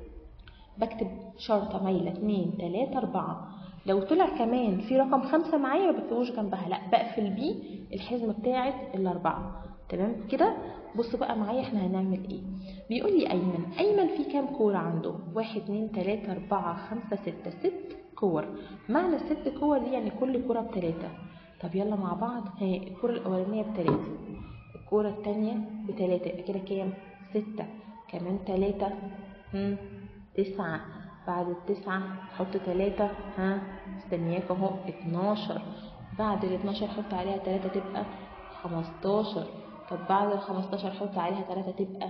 بكتب شرطة مايلة اتنين تلاتة اربعة. لو طلع كمان في رقم خمسة معايا ما بكتبوش جنبها، لا، بقفل بيه الحزمة بتاعت الاربعة. تمام كده؟ بصوا بقى معايا احنا هنعمل ايه. بيقول لي ايمن، ايمن في كام كورة عنده؟ واحد اتنين تلاتة اربعة خمسة ستة، ست كور. معنى الست كور دي يعني كل كورة بتلاتة. طب يلا مع بعض، هي الكورة الاولانية بتلاتة، الكورة التانية بتلاتة، يبقى كده كام؟ ستة. كمان تلاتة، هم تسعة. بعد التسعة حط تلاتة، ها استنياك اهو، اتناشر. بعد الاتناشر حط عليها تلاتة تبقى خمستاشر. طب بعد الخمستاشر حط عليها تلاتة تبقى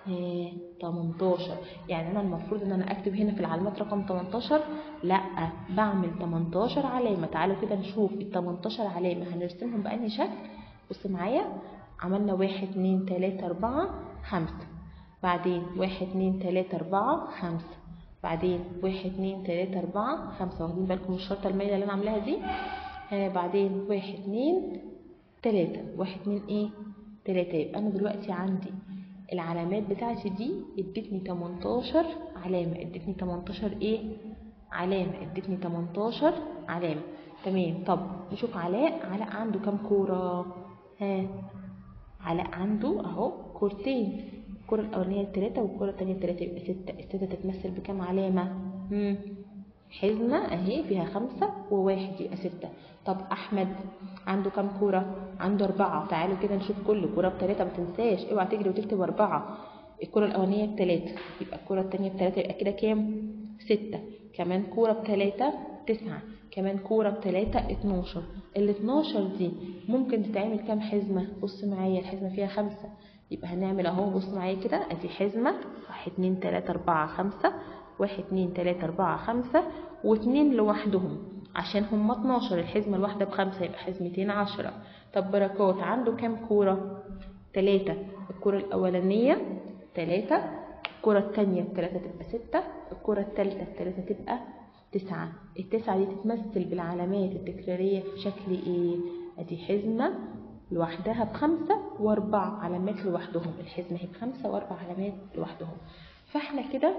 ها تمنتاشر. يعني انا المفروض ان انا اكتب هنا في العلامات رقم تمنتاشر؟ لا، بعمل تمنتاشر علامة. تعالوا كده نشوف ال تمنتاشر علامة هنرسمهم بأنهي شكل. بص معايا، عملنا واحد اتنين تلاتة اربعة خمسة، بعدين واحد اتنين تلاتة اربعة خمسة، بعدين واحد اتنين تلاتة اربعة خمسة. واخدين بالكم من الشرطة المايلة اللي انا عاملاها دي؟ ها بعدين واحد اتنين تلاتة، واحد اتنين ايه تلاتة. يبقى انا دلوقتي عندي العلامات بتاعتي دي ادتني تمنتاشر علامة، ادتني تمنتاشر ايه علامة، ادتني تمنتاشر علامة. تمام. طب نشوف علاء. علاء عنده كام كورة؟ ها علاء عنده اهو كورتين، الكرة الأولانية تلاتة والكرة التانية تلاتة، يبقى ستة. الستة تتمثل بكام علامة؟ مم. حزمة اهي فيها خمسة وواحد، يبقى ستة. طب أحمد عنده كام كورة؟ عنده أربعة. تعالوا كده نشوف كل كورة بتلاتة، ما تنساش اوعى تجري وتكتب أربعة. الكرة الأولانية بتلاتة يبقى الكرة التانية بتلاتة، يبقى كده كام؟ ستة. كمان كورة بتلاتة تسعة، كمان كورة بتلاتة اتناشر. ال اتناشر دي ممكن تتعمل كام حزمة؟ بص معايا، الحزمة فيها خمسة، يبقى هنعمل اهو، بص معايا كده، ادي حزمة واحد اتنين تلاتة اربعة خمسة، واحد اتنين تلاتة اربعة خمسة، واتنين لوحدهم عشان هما اتناشر، الحزمة الواحدة بخمسة يبقى حزمتين عشرة. طب بركات عنده كام كورة؟ تلاتة. الكورة الأولانية تلاتة، الكرة التانية بتلاتة تبقى ستة، الكرة التالتة بتلاتة تبقى تسعة. التسعة دي تتمثل بالعلامات التكرارية في شكل ايه؟ ادي حزمة لوحدها بخمسة واربع علامات لوحدهم، الحزمة هي بخمسة واربع علامات لوحدهم. فاحنا كده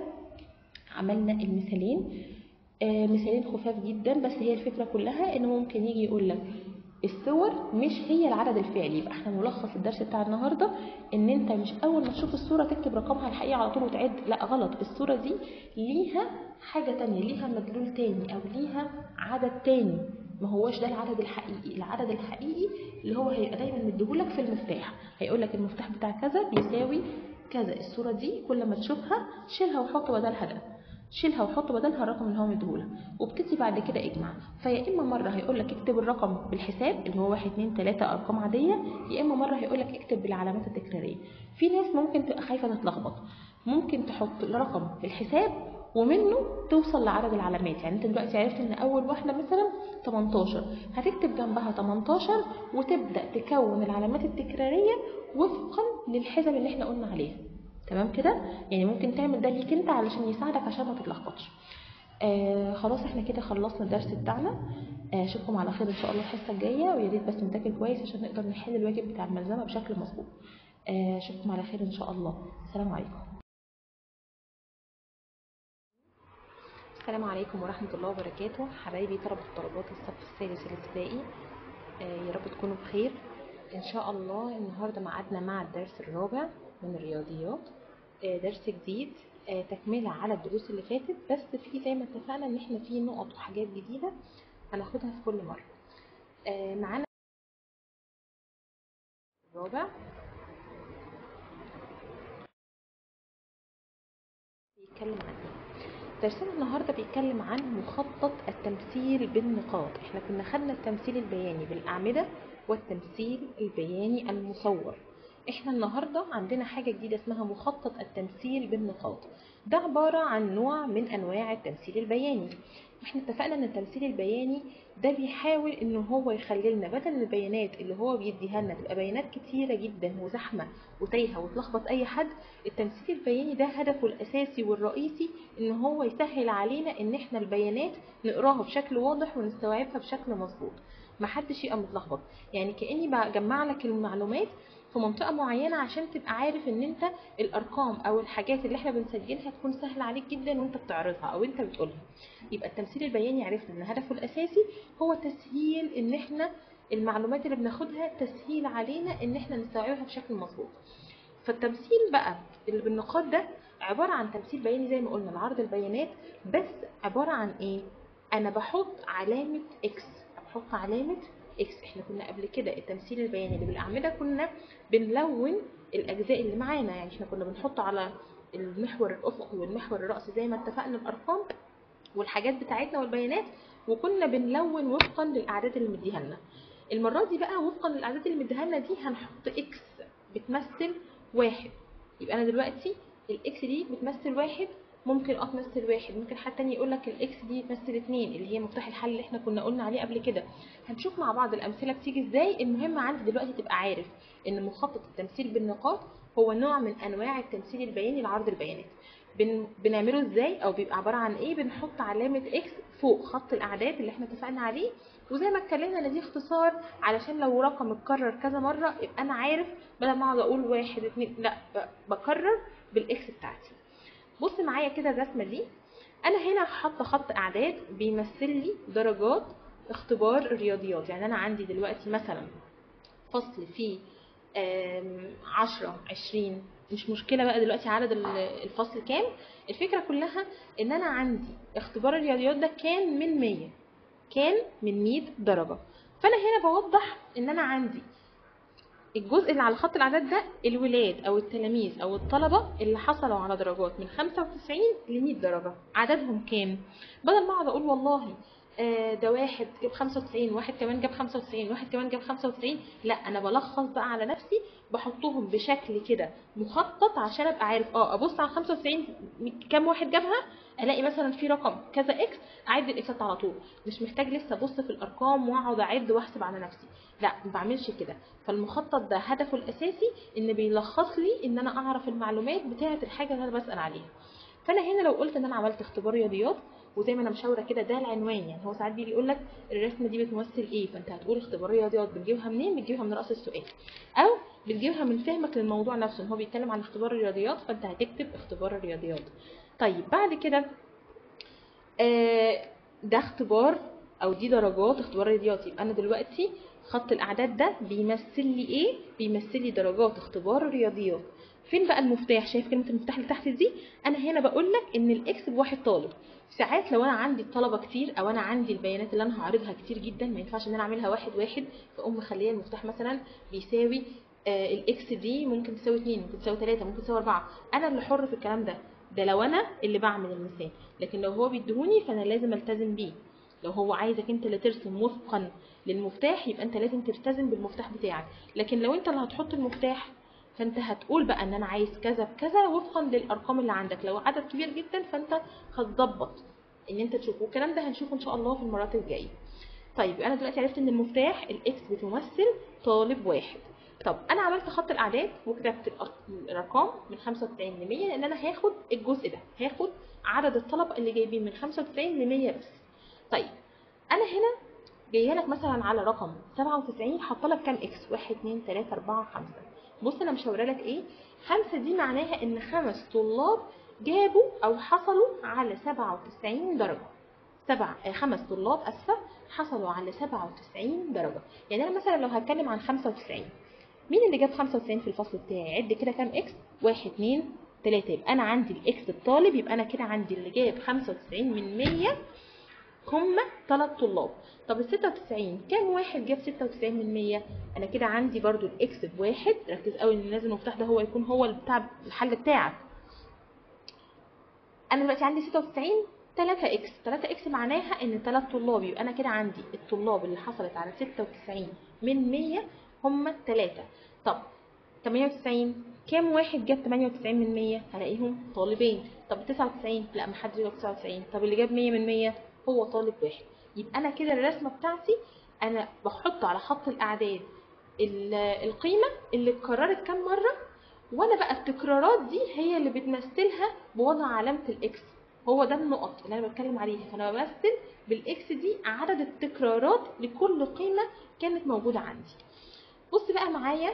عملنا المثالين، آه مثالين خفاف جدا. بس هي الفكرة كلها ان ممكن يجي يقول لك الصور مش هي العدد الفعلي. يبقى احنا ملخص الدرس بتاع النهارده ان انت مش اول ما تشوف الصوره تكتب رقمها الحقيقي على طول وتعد، لا غلط. الصوره دي ليها حاجه تانية، ليها مدلول تاني او ليها عدد تاني، ما هوش ده العدد الحقيقي. العدد الحقيقي اللي هو هيبقى دايما مديهولك في المفتاح، هيقول لك المفتاح بتاع كذا بيساوي كذا. الصوره دي كل ما تشوفها شيلها وحط بدلها ده، شيلها وحط بدلها الرقم اللي هو مديهولك، وابتدي بعد كده اجمع. فيا اما مره هيقول لك اكتب الرقم بالحساب اللي هو واحد اتنين تلاتة ارقام عاديه، يا اما مره هيقول لك اكتب بالعلامات التكراريه. في ناس ممكن تبقى خايفه تتلخبط، ممكن تحط الرقم بالحساب ومنه توصل لعدد العلامات. يعني انت دلوقتي عرفت ان اول واحده مثلا تمنتاشر، هتكتب جنبها تمنتاشر وتبدا تكون العلامات التكراريه وفقا للحساب اللي احنا قلنا عليها. تمام كده؟ يعني ممكن تعمل ده ليك انت علشان يساعدك عشان ما تتلخبطش. آه خلاص احنا كده خلصنا الدرس بتاعنا. آه اشوفكم على خير ان شاء الله الحصه الجايه، ويا ريت بس نذاكر كويس عشان نقدر نحل الواجب بتاع الملزمه بشكل مظبوط. آه اشوفكم على خير ان شاء الله. السلام عليكم. السلام عليكم ورحمة الله وبركاته. حبايبي طلبة وطلبات الصف السادس الابتدائي، آه يا رب تكونوا بخير ان شاء الله. النهاردة معادنا مع الدرس الرابع من الرياضيات، آه درس جديد، آه تكملة على الدروس اللي فاتت، بس في زي ما اتفقنا ان احنا في نقط وحاجات جديدة هناخدها في كل مرة. آه معانا الرابع بيتكلم عن ايه؟ درسنا النهارده بيتكلم عن مخطط التمثيل بالنقاط. احنا كنا خدنا التمثيل البياني بالأعمدة والتمثيل البياني المصور. احنا النهارده عندنا حاجة جديدة اسمها مخطط التمثيل بالنقاط. ده عبارة عن نوع من انواع التمثيل البياني. احنا اتفقنا ان التمثيل البياني ده بيحاول ان هو يخلي لنا بدل البيانات اللي هو بيديها لنا تبقى بيانات كتيرة جدا وزحمة وتايهة وتلخبط اي حد. التمثيل البياني ده هدفه الاساسي والرئيسي ان هو يسهل علينا ان احنا البيانات نقراها بشكل واضح ونستوعبها بشكل مظبوط، محدش يبقى متلخبط. يعني كاني بجمع لك المعلومات في منطقة معينة عشان تبقى عارف ان انت الارقام او الحاجات اللي احنا بنسجلها تكون سهلة عليك جدا وانت بتعرضها او انت بتقولها. يبقى التمثيل البياني عرفنا ان هدفه الاساسي هو تسهيل ان احنا المعلومات اللي بناخدها تسهيل علينا ان احنا نستوعبها بشكل مظبوط. فالتمثيل بقى اللي بالنقاط ده عبارة عن تمثيل بياني زي ما قلنا لعرض البيانات، بس عبارة عن ايه؟ انا بحط علامة اكس، بحط علامة اكس. احنا كنا قبل كده التمثيل البياني اللي بالاعمدة كنا بنلون الاجزاء اللي معانا، يعني احنا كنا بنحط على المحور الافقي والمحور الرأسي زي ما اتفقنا الارقام والحاجات بتاعتنا والبيانات، وكنا بنلون وفقا للاعداد اللي مديها لنا. المرة دي بقى وفقا للاعداد اللي مديها لنا دي هنحط اكس بتمثل واحد. يبقى انا دلوقتي الاكس دي بتمثل واحد، ممكن اه تمثل واحد، ممكن حد تاني يقول لك الاكس دي بتمثل اتنين اللي هي مفتاح الحل اللي احنا كنا قلنا عليه قبل كده. هنشوف مع بعض الامثله بتيجي ازاي. المهم عندي دلوقتي تبقى عارف ان مخطط التمثيل بالنقاط هو نوع من انواع التمثيل البياني لعرض البيانات. بن... بنعمله ازاي او بيبقى عباره عن ايه؟ بنحط علامه اكس فوق خط الاعداد اللي احنا اتفقنا عليه، وزي ما اتكلمنا ان دي اختصار علشان لو رقم اتكرر كذا مره يبقى انا عارف، بدل ما اقعد اقول واحد اتنين لا بكرر بالاكس بتاعتي. بص معايا كده الرسمه دي، انا هنا حاطه خط اعداد بيمثل لي درجات اختبار الرياضيات. يعني انا عندي دلوقتي مثلا فصل فيه عشرة عشرين، مش مشكله بقى دلوقتي عدد الفصل كام. الفكره كلها ان انا عندي اختبار الرياضيات ده كان من مية، كان من مية درجه. فانا هنا بوضح ان انا عندي الجزء اللي على خط الاعداد ده الولاد او التلاميذ او الطلبه اللي حصلوا على درجات من خمسة وتسعين ل مية درجه، عددهم كام؟ بدل ما اقعد اقول والله ده واحد جاب خمسة وتسعين، واحد كمان جاب خمسة وتسعين، واحد كمان جاب خمسة وتسعين، لا انا بلخص بقى على نفسي، بحطهم بشكل كده مخطط عشان ابقى عارف اه ابص على خمسة وتسعين كام واحد جابها، الاقي مثلا في رقم كذا اكس، اعد الاكسات على طول، مش محتاج لسه ابص في الارقام واقعد اعد واحسب على نفسي، لا ما بعملش كده. فالمخطط ده هدفه الاساسي ان بيلخص لي ان انا اعرف المعلومات بتاعه الحاجه اللي انا بسال عليها. فانا هنا لو قلت ان انا عملت اختبار رياضيات وزي ما انا مشاوره كده ده العنوان، يعني هو ساعات بيجي يقول لك الرسمه دي بتمثل ايه، فانت هتقول اختبار رياضيات بتجيبها منين؟ بتجيبها من راس السؤال او بتجيبها من فهمك للموضوع نفسه ان هو بيتكلم عن اختبار الرياضيات، فانت هتكتب اختبار الرياضيات. طيب بعد كده آه ده اختبار او دي درجات اختبار الرياضيات. يبقى انا دلوقتي خط الاعداد ده بيمثل لي ايه؟ بيمثل لي درجات اختبار الرياضيات. فين بقى المفتاح؟ شايف كلمه المفتاح اللي تحت دي؟ انا هنا بقول لك ان الاكس بواحد طالب. ساعات لو انا عندي طلبه كتير او انا عندي البيانات اللي انا هعرضها كتير جدا، ما ينفعش ان انا اعملها واحد واحد، فاقوم مخليه المفتاح مثلا بيساوي آه الاكس دي ممكن تساوي اتنين، ممكن تساوي تلاتة، ممكن تساوي اربعة. انا اللي حر في الكلام ده، ده لو انا اللي بعمل المثال. لكن لو هو بيديهوني فانا لازم التزم بيه. لو هو عايزك انت اللي ترسم وفقا للمفتاح يبقى انت لازم تلتزم بالمفتاح بتاعك. لكن لو انت اللي هتحط المفتاح فانت هتقول بقى ان انا عايز كذا بكذا وفقا للارقام اللي عندك. لو عدد كبير جدا فانت هتظبط ان انت تشوفه، والكلام ده هنشوفه ان شاء الله في المرات الجايه. طيب انا دلوقتي عرفت ان المفتاح الاكس بتمثل طالب واحد. طب انا عملت خط الاعداد وكتبت الارقام من خمسة وتسعين ل مية لان انا هاخد الجزء ده، هاخد عدد الطلبه اللي جايبين من خمسة وتسعين ل مية بس. طيب انا هنا جايه لك مثلا على رقم سبعة وتسعين، حاطه لك كام اكس؟ واحد اتنين تلاتة اربعة خمسة. بص انا مشاوره لك ايه؟ خمسة دي معناها ان خمس طلاب جابوا او حصلوا على سبعة وتسعين درجة. سبع خمس طلاب اسفة حصلوا على سبعة وتسعين درجة. يعني انا مثلا لو هتكلم عن خمسة وتسعين، مين اللي جاب خمسة وتسعين في الفصل بتاعي؟ عد كده كام اكس؟ واحد اتنين تلاتة. يبقى انا عندي الاكس الطالب، يبقى انا كده عندي اللي جاب خمسة وتسعين من مية هم تلات طلاب. طب ال ستة وتسعين كام واحد جاب ستة وتسعين من مية؟ انا كده عندي برضو الاكس بواحد. ركز قوي ان لازم المفتاح ده هو يكون هو بتاع الحل بتاعك. انا دلوقتي عندي ستة وتسعين تلاتة اكس. تلاتة اكس معناها ان تلات طلاب، يبقى انا كده عندي الطلاب اللي حصلت على ستة وتسعين من مية هم تلاتة. طب تمانية وتسعين كام واحد جاب تمانية وتسعين من مية؟ هلاقيهم طالبين. طب تسعة وتسعين لا، محدش جاب تسعة وتسعين. طب اللي جاب مية من مية هو طالب واحد. يبقى انا كده الرسمه بتاعتي انا بحط على خط الاعداد القيمه اللي اتكررت كام مره، وانا بقى التكرارات دي هي اللي بتمثلها بوضع علامه الاكس. هو ده النقط اللي انا بتكلم عليها. فانا بمثل بالاكس دي عدد التكرارات لكل قيمه كانت موجوده عندي. بص بقى معايا،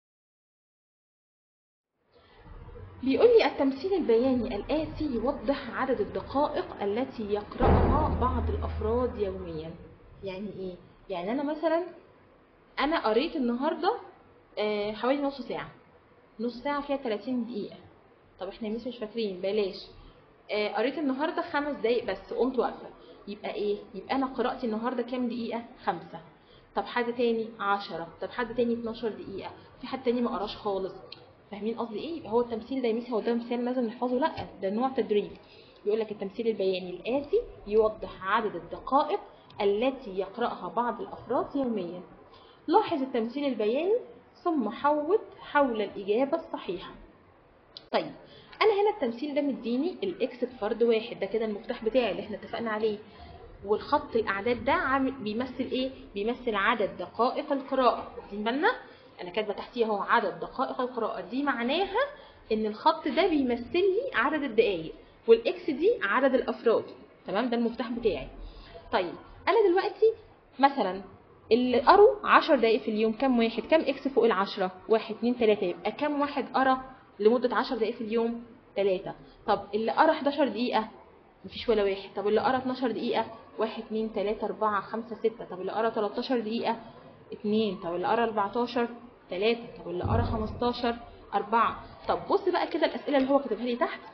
بيقول لي التمثيل البياني الآتي يوضح عدد الدقائق التي يقرأها بعض الأفراد يوميا. يعني إيه؟ يعني أنا مثلا أنا قريت النهاردة آه حوالي نص ساعة. نص ساعة فيها تلاتين دقيقة. طب احنا مش مش فاكرين، بلاش. آه قريت النهاردة خمس دقايق بس، قمت واقفة. يبقى إيه؟ يبقى أنا قرأتي النهاردة كام دقيقة؟ خمسة. طب حد تاني عشرة. طب حد تاني اتناشر دقيقة. في حد تاني ما قراش خالص. فاهمين قصدي ايه؟ يبقى هو التمثيل ده يميس هو ده مثال لازم نحفظه؟ لا، ده نوع تدريب. بيقول لك التمثيل البياني الآتي يوضح عدد الدقائق التي يقرأها بعض الأفراد يوميا. لاحظ التمثيل البياني ثم حول حول الإجابة الصحيحة. طيب أنا هنا التمثيل ده مديني الإكس بفرد واحد، ده كده المفتاح بتاعي اللي احنا اتفقنا عليه. والخط الأعداد ده عامل بيمثل ايه؟ بيمثل عدد دقائق القراءة. واخدين بالنا؟ انا كاتبه تحتيه اهو عدد دقائق القراءه. دي معناها ان الخط ده بيمثل لي عدد الدقائق، والاكس دي عدد الافراد. تمام؟ ده المفتاح بتاعي. طيب انا دلوقتي مثلا اللي قروا عشر دقائق في اليوم كام واحد؟ كام اكس فوق العشرة؟ واحد اتنين تلاتة. يبقى كام واحد قرا لمده عشر دقائق في اليوم؟ تلاتة. طب اللي قرا حداشر دقيقه؟ مفيش ولا واحد. طب اللي قرا اتناشر دقيقه؟ واحد اتنين تلاتة اربعة خمسة ستة. طب اللي قرا تلتاشر دقيقه؟ اتنين. طب اللي قرا اربعتاشر؟ تلاتة. طب اللي قرا خمستاشر؟ اربعة. طب بص بقى كده الاسئله اللي هو كاتبها لي تحت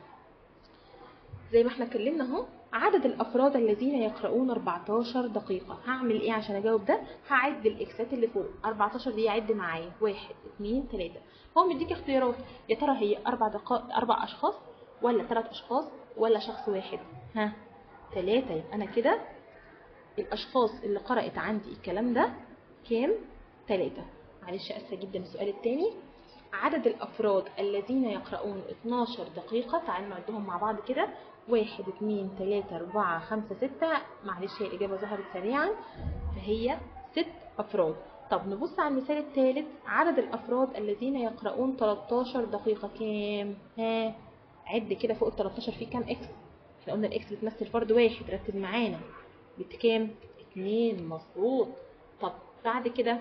زي ما احنا اتكلمنا اهو. عدد الافراد الذين يقرؤون اربعتاشر دقيقه. هعمل ايه عشان اجاوب ده؟ هعد الاكسات اللي فوق. اربعتاشر دي عد معايا، واحد اتنين تلاتة. هو مديك اختيارات، يا ترى هي اربع دقائق اربع اشخاص ولا ثلاث اشخاص ولا شخص واحد؟ ها، تلاتة. يبقى انا كده الاشخاص اللي قرأت عندي الكلام ده كام؟ تلاتة. معلش اسفه جدا. السؤال الثاني، عدد الافراد الذين يقرؤون اتناشر دقيقه. تعالوا نعدهم مع بعض كده، واحد اتنين تلاتة اربعة خمسة ستة. معلش هي الاجابه ظهرت سريعا، فهي ست افراد. طب نبص على المثال الثالث، عدد الافراد الذين يقرؤون تلتاشر دقيقه كام؟ ها، عد كده فوق ال تلتاشر في كام اكس؟ احنا قلنا الاكس بتمثل فرد واحد، ركز معانا. بكام؟ اتنين. مظبوط. طب بعد كده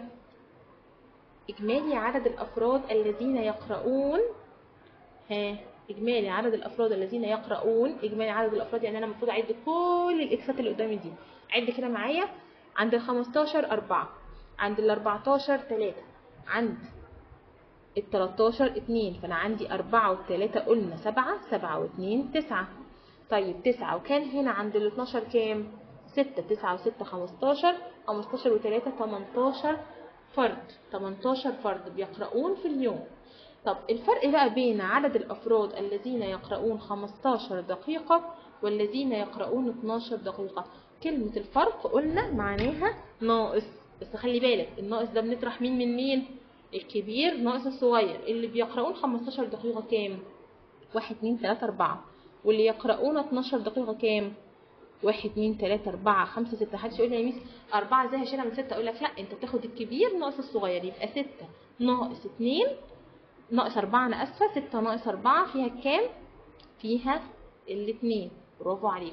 إجمالي عدد الأفراد الذين يقرؤون. ها، إجمالي عدد الأفراد الذين يقرؤون. إجمالي عدد الأفراد يعني أنا المفروض أعد كل الإكسات اللي قدامي دي. عد كده معايا. عند ال خمستاشر أربعة، عند ال اربعتاشر تلاتة، عند ال تلتاشر اتنين. فأنا عندي أربعة وتلاتة قلنا سبعة، سبعة واتنين تسعة. طيب تسعة. وكان هنا عند ال اتناشر كام؟ ستة. تسعة وستة خمستاشر، خمستاشر وتلاتة تمنتاشر فرد. تمنتاشر فرد بيقرؤون في اليوم. طب الفرق بقى بين عدد الأفراد الذين يقرؤون خمستاشر دقيقة والذين يقرؤون اتناشر دقيقة. كلمة الفرق قلنا معناها ناقص، بس خلي بالك الناقص ده بنطرح مين من مين؟ الكبير ناقص الصغير. اللي بيقرؤون خمستاشر دقيقة كام؟ واحد اتنين تلاتة اربعة. واللي يقرؤون اتناشر دقيقة كام؟ واحد اتنين تلاتة اربعة خمسة ستة. محدش يقول لي يا ميس اربعة ازاي هشيلها من ستة؟ اقول لك لا، انت بتاخد الكبير ناقص الصغير. يبقى ستة ناقص اتنين ناقص اربعة، انا اسفة، ستة ناقص اربعة فيها كام؟ فيها الاتنين. برافو عليكم.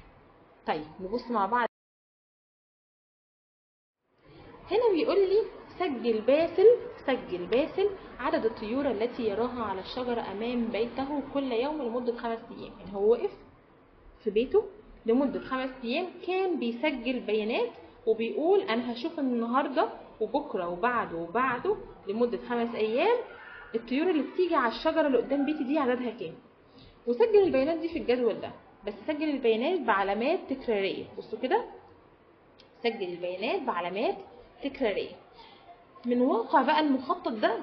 طيب نبص مع بعض. هنا بيقول لي سجل باسل سجل باسل عدد الطيور التي يراها على الشجرة أمام بيته كل يوم لمدة خمس أيام. يعني هو وقف في بيته لمدة خمس أيام كان بيسجل بيانات وبيقول أنا هشوف النهاردة وبكرة وبعده وبعده لمدة خمس أيام الطيور اللي بتيجي على الشجرة اللي قدام بيتي دي عددها كام، وسجل البيانات دي في الجدول ده. بس سجل البيانات بعلامات تكرارية. بصوا كده، سجل البيانات بعلامات تكرارية. من واقع بقى المخطط ده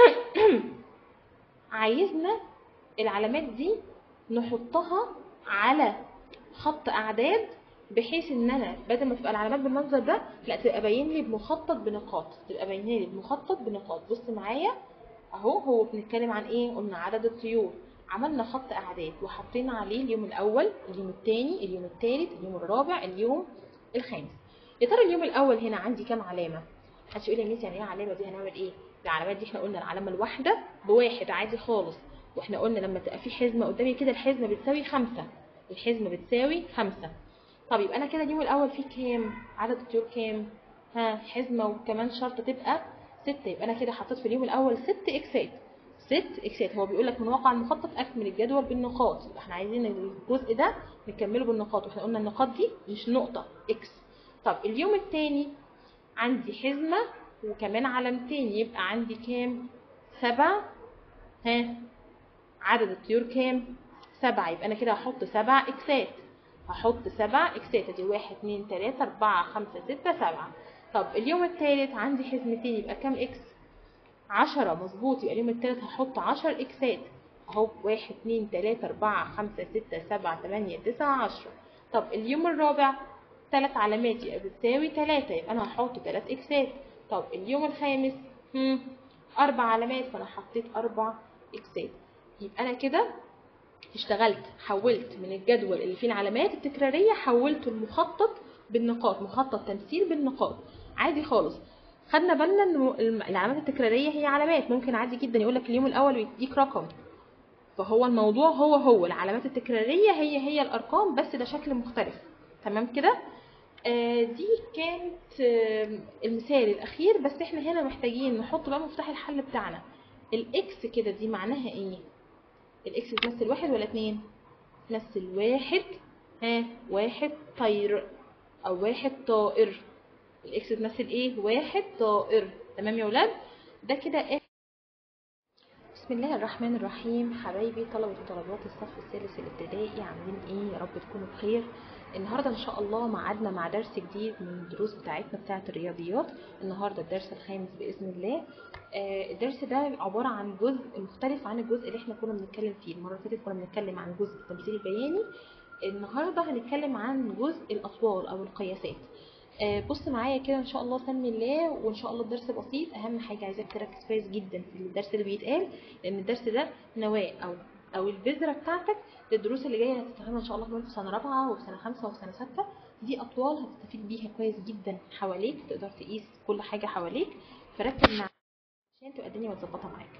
عايزنا العلامات دي نحطها على خط اعداد، بحيث ان انا بدل ما تبقى العلامات بالمنظر ده لا تبقى باين لي بمخطط بنقاط، تبقى باينه لي بمخطط بنقاط. بص معايا اهو، هو بنتكلم عن ايه؟ قلنا عدد الطيور، عملنا خط اعداد وحطينا عليه اليوم الاول، اليوم الثاني، اليوم الثالث، اليوم الرابع، اليوم الخامس. يا ترى اليوم الاول هنا عندي كام علامه؟ محدش يقول لي يا ميس يعني ايه علامه دي، هنعمل ايه؟ العلامات دي احنا قلنا العلامه الواحده بواحد عادي خالص، واحنا قلنا لما تبقى في حزمه قدامي كده الحزمه بتساوي خمسة، الحزمه بتساوي خمسة. طب يبقى انا كده اليوم الاول فيه كام؟ عدد الطيور كام؟ ها حزمه وكمان شرطه تبقى ستة، يبقى انا كده حطيت في اليوم الاول ست اكسات، ست اكسات. هو بيقول لك من واقع المخطط اكمل الجدول بالنقاط، يبقى احنا عايزين الجزء ده نكمله بالنقاط، واحنا قلنا النقاط دي مش نقطه اكس. طب اليوم الثاني عندي حزمه وكمان علامتين، يبقى عندي كام؟ سبع. ها عدد الطيور كام؟ سبعة، يبقى انا كده هحط سبع اكسات، هحط سبع اكسات. ادي واحد اتنين تلاتة اربعة خمسة ستة سبعة. طب اليوم الثالث عندي حزمتين، يبقى كام اكس؟ عشرة، مظبوط. يبقى اليوم الثالث هحط عشر اكسات اهو، واحد اتنين تلاتة اربعة خمسة ستة سبعة تمانية تسعة عشرة. طب اليوم الرابع ثلاث علامات يبقى بتساوي تلاتة، يبقى انا هحط ثلاث اكسات. طب اليوم الخامس هم اربع علامات، فانا حطيت اربع اكسات. يبقى انا كده اشتغلت، حولت من الجدول اللي فيه العلامات التكراريه حولته المخطط بالنقاط، مخطط تمثيل بالنقاط عادي خالص. خدنا بالنا ان العلامات التكراريه هي علامات، ممكن عادي جدا يقول لك اليوم الاول ويديك رقم، فهو الموضوع هو هو العلامات التكراريه هي هي الارقام، بس ده شكل مختلف. تمام كده؟ آه دي كانت آه المثال الاخير. بس احنا هنا محتاجين نحط بقى مفتاح الحل بتاعنا. الاكس كده دي معناها ايه؟ الاكس بتمثل واحد ولا اتنين؟ تمثل واحد. ها واحد طير او واحد طائر. الاكس بتمثل ايه؟ واحد طائر. تمام يا ولاد؟ ده كده ايه. بسم الله الرحمن الرحيم. حبايبي طلبة وطلبات الصف الثالث الابتدائي، عاملين ايه؟ يا رب تكونوا بخير. النهارده ان شاء الله ميعادنا مع درس جديد من الدروس بتاعتنا بتاعه الرياضيات. النهارده الدرس الخامس باذن الله. آه الدرس ده عباره عن جزء مختلف عن الجزء اللي احنا كنا بنتكلم فيه. المره اللي فاتت كنا بنتكلم عن جزء التمثيل البياني، النهارده هنتكلم عن جزء الاطوال او القياسات. آه بص معايا كده ان شاء الله، سمي الله، وان شاء الله الدرس بسيط. اهم حاجه عايزاك تركز كويس جدا في الدرس اللي بيتقال، لان الدرس ده نواه او او البذره بتاعتك للدروس اللي جايه هتستخدمها ان شاء الله كمان في سنه رابعه وفي سنه خمسه وفي سنه سته. دي اطوال هتستفيد بيها كويس جدا حواليك، تقدر تقيس كل حاجه حواليك، فركز معايا عشان تبقى الدنيا متظبطه معاك.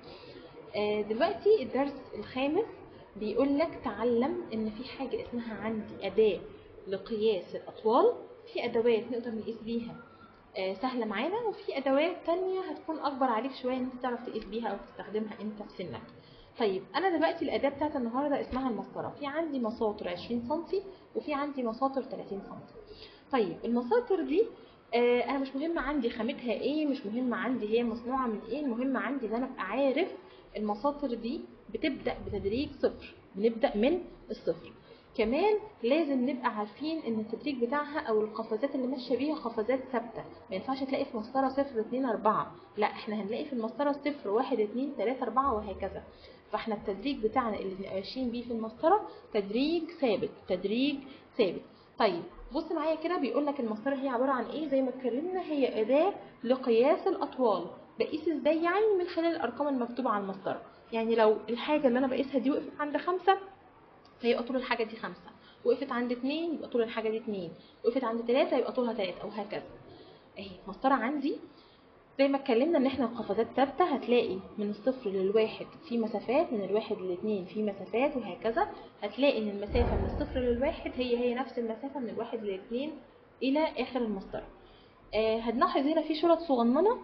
آه دلوقتي الدرس الخامس بيقول لك تعلم ان في حاجه اسمها عندي اداه لقياس الاطوال. في ادوات نقدر نقيس بيها آه سهله معانا، وفي ادوات تانية هتكون اكبر عليك شويه ان انت تعرف تقيس بيها او تستخدمها انت في سنك. طيب انا دلوقتي الاداه بتاعت النهارده اسمها المسطره. في عندي مساطر عشرين سنتي وفي عندي مساطر تلاتين سنتي. طيب المساطر دي آه انا مش مهم عندي خامتها ايه، مش مهم عندي هي مصنوعه من ايه، المهم عندي ان انا ابقى عارف المساطر دي بتبدا بتدريج صفر، بنبدا من الصفر. كمان لازم نبقى عارفين ان التدريج بتاعها او القفزات اللي ماشيه بيها قفزات ثابته، ما ينفعش تلاقي في مسطره صفر اتنين اربعة، لا احنا هنلاقي في المسطره صفر واحد اتنين تلاته اربعة وهكذا. فاحنا التدريج بتاعنا اللي ماشيين بيه في المسطره تدريج ثابت، تدريج ثابت. طيب بص معايا كده، بيقول لك المسطره هي عباره عن ايه؟ زي ما اتكلمنا هي اداه لقياس الاطوال. بقيس ازاي؟ يعني من خلال الارقام المكتوبه على المسطره. يعني لو الحاجه اللي انا بقيسها دي وقفت عند خمسة فيبقى طول الحاجه دي خمسة، وقفت عند اتنين يبقى طول الحاجه دي اتنين، وقفت عند تلاتة يبقى طولها تلاتة، وهكذا. اهي مسطره عندي زي ما اتكلمنا ان احنا القفزات ثابته، هتلاقي من الصفر للواحد في مسافات، من الواحد للاتنين في مسافات، وهكذا. هتلاقي ان المسافه من الصفر للواحد هي هي نفس المسافه من الواحد للاتنين الى اخر المسطره. آه هنلاحظ هنا في شرط صغننه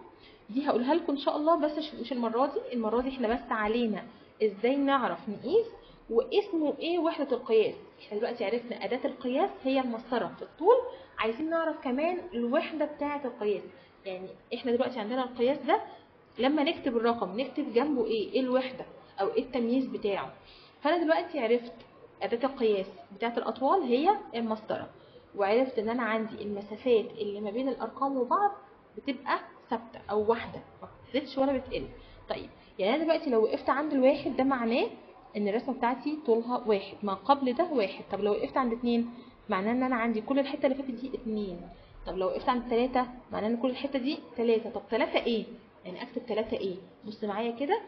دي هقولها لكم ان شاء الله، بس مش المره دي. المره دي احنا بس علينا ازاي نعرف نقيس واسمه ايه وحده القياس. احنا دلوقتي عرفنا اداه القياس هي المسطره في الطول، عايزين نعرف كمان الوحده بتاعه القياس. يعني احنا دلوقتي عندنا القياس ده لما نكتب الرقم نكتب جنبه ايه، ايه الوحده او ايه التمييز بتاعه. فانا دلوقتي عرفت اداه القياس بتاعه الاطوال هي المسطره، وعرفت ان انا عندي المسافات اللي ما بين الارقام وبعض بتبقى ثابته او واحده، ما بتزيدش ولا بتقل. طيب يعني انا دلوقتي لو وقفت عند الواحد ده معناه ان الرسمه بتاعتي طولها واحد، ما قبل ده واحد. طب لو وقفت عند اتنين معناه ان انا عندي كل الحته اللي فاتت دي اتنين. طب لو وقفت عند تلاته معناه ان كل الحته دي تلاته. طب تلاته ايه؟ يعني اكتب تلاته ايه؟ بص معايا كده،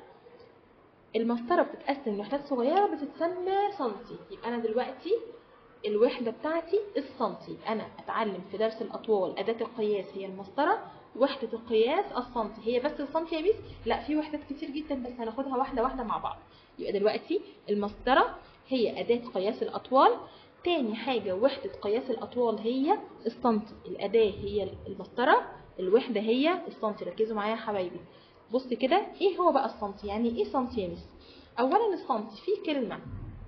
المسطره بتتقسم لوحدات صغيره بتتسمى سنتي. يبقى انا دلوقتي الوحده بتاعتي السنتي. انا اتعلم في درس الاطوال اداه القياس هي المسطره، وحده القياس السنتي. هي بس السنتي يا ميس؟ لا، في وحدات كتير جدا بس هناخدها واحده واحده مع بعض. يبقى دلوقتي المسطره هي اداه قياس الاطوال. تاني حاجه وحده قياس الاطوال هي السنتي. الاداه هي المسطره، الوحده هي السنتي. ركزوا معايا يا حبايبي. بص كده، ايه هو بقى السنتي؟ يعني ايه سنتي يا ميس؟ اولا السنتي في كلمه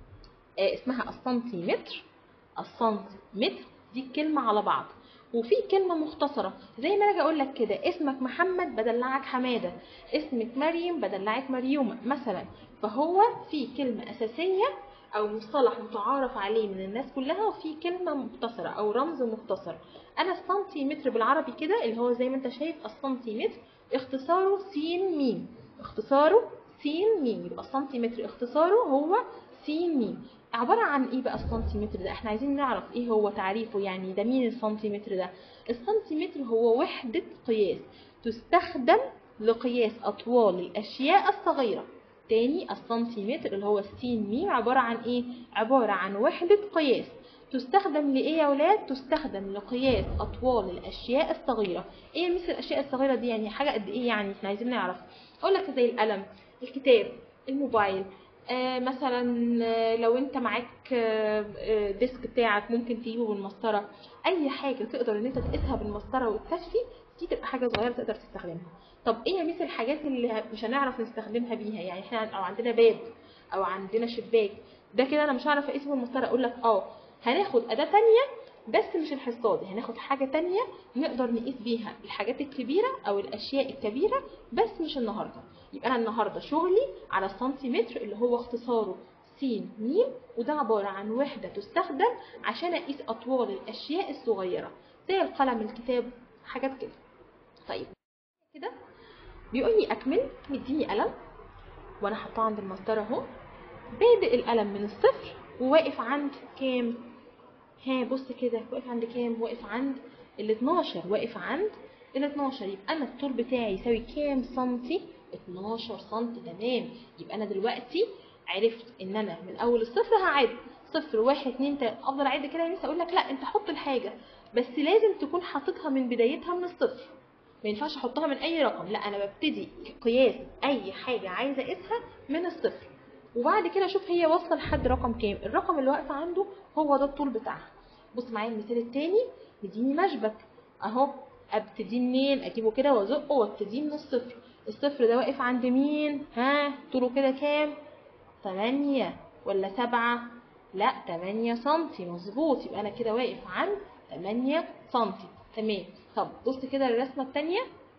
آه اسمها السنتيمتر. السنتيمتر دي كلمة على بعض، وفي كلمة مختصرة زي ما انا اقول لك كده اسمك محمد بدلعك حمادة، اسمك مريم بدلعك مريومة مثلا. فهو في كلمة اساسية او مصطلح متعارف عليه من الناس كلها، وفي كلمة مختصرة او رمز مختصر. انا السنتيمتر بالعربي كده اللي هو زي ما انت شايف السنتيمتر اختصاره س م. اختصاره س م. يبقى السنتيمتر اختصاره هو س م. عبارة عن ايه بقى السنتيمتر ده؟ احنا عايزين نعرف ايه هو تعريفه. يعني ده مين السنتيمتر ده؟ السنتيمتر هو وحدة قياس تستخدم لقياس اطوال الاشياء الصغيرة. تاني، السنتيمتر اللي هو س م عبارة عن ايه؟ عبارة عن وحدة قياس تستخدم لايه يا ولاد؟ تستخدم لقياس اطوال الاشياء الصغيرة. ايه مثل الاشياء الصغيرة دي؟ يعني حاجة قد ايه؟ يعني احنا عايزين نعرف. اقول لك زي القلم، الكتاب، الموبايل. آه مثلا آه لو انت معاك آه ديسك بتاعك ممكن تجيبه بالمسطره. اي حاجه تقدر ان انت تقيسها بالمسطره وتكتشفي دي تبقى حاجه صغيره تقدر تستخدمها. طب ايه مثل الحاجات اللي مش هنعرف نستخدمها بيها؟ يعني احنا او عندنا باب او عندنا شباك، ده كده انا مش هعرف اقيسه بالمسطره. اقول لك اه هناخد اداه تانية بس مش الحصه دي، هناخد حاجه تانية نقدر نقيس بيها الحاجات الكبيره او الاشياء الكبيره بس مش النهارده. يبقى انا النهارده شغلي على السنتيمتر اللي هو اختصاره س م، وده عباره عن وحده تستخدم عشان اقيس اطوال الاشياء الصغيره زي القلم، الكتاب، حاجات كده. طيب كده بيقول لي اكمل، مديني قلم وانا حاطاه عند المسطره اهو. بادئ القلم من الصفر وواقف عند كام؟ ها بص كده، واقف عند كام؟ واقف عند ال اتناشر. واقف عند ال اتناشر. يبقى انا الطول بتاعي يساوي كام سنتي؟ اتناشر سنتي. تمام. يبقى انا دلوقتي عرفت ان انا من اول الصفر هعد صفر واحد اتنين تلاته. افضل اعد كده لسه اقول لك لا انت حط الحاجه بس لازم تكون حاططها من بدايتها من الصفر. ما ينفعش احطها من اي رقم، لا انا ببتدي قياس اي حاجه عايزه اقيسها من الصفر، وبعد كده اشوف هي واصله لحد رقم كام. الرقم اللي واقفه عنده هو ده الطول بتاعها. بص معايا المثال التاني، مديني مشبك اهو. ابتدي منين؟ اجيبه كده وازقه وابتدي من الصفر. الصفر ده واقف عند مين؟ ها طوله كده كام؟ تمانية ولا سبعة؟ لا تمانية سنتي. مظبوط. يبقى انا كده واقف عند تمانية سنتي. تمام. طب بص كده الرسمه التانيه،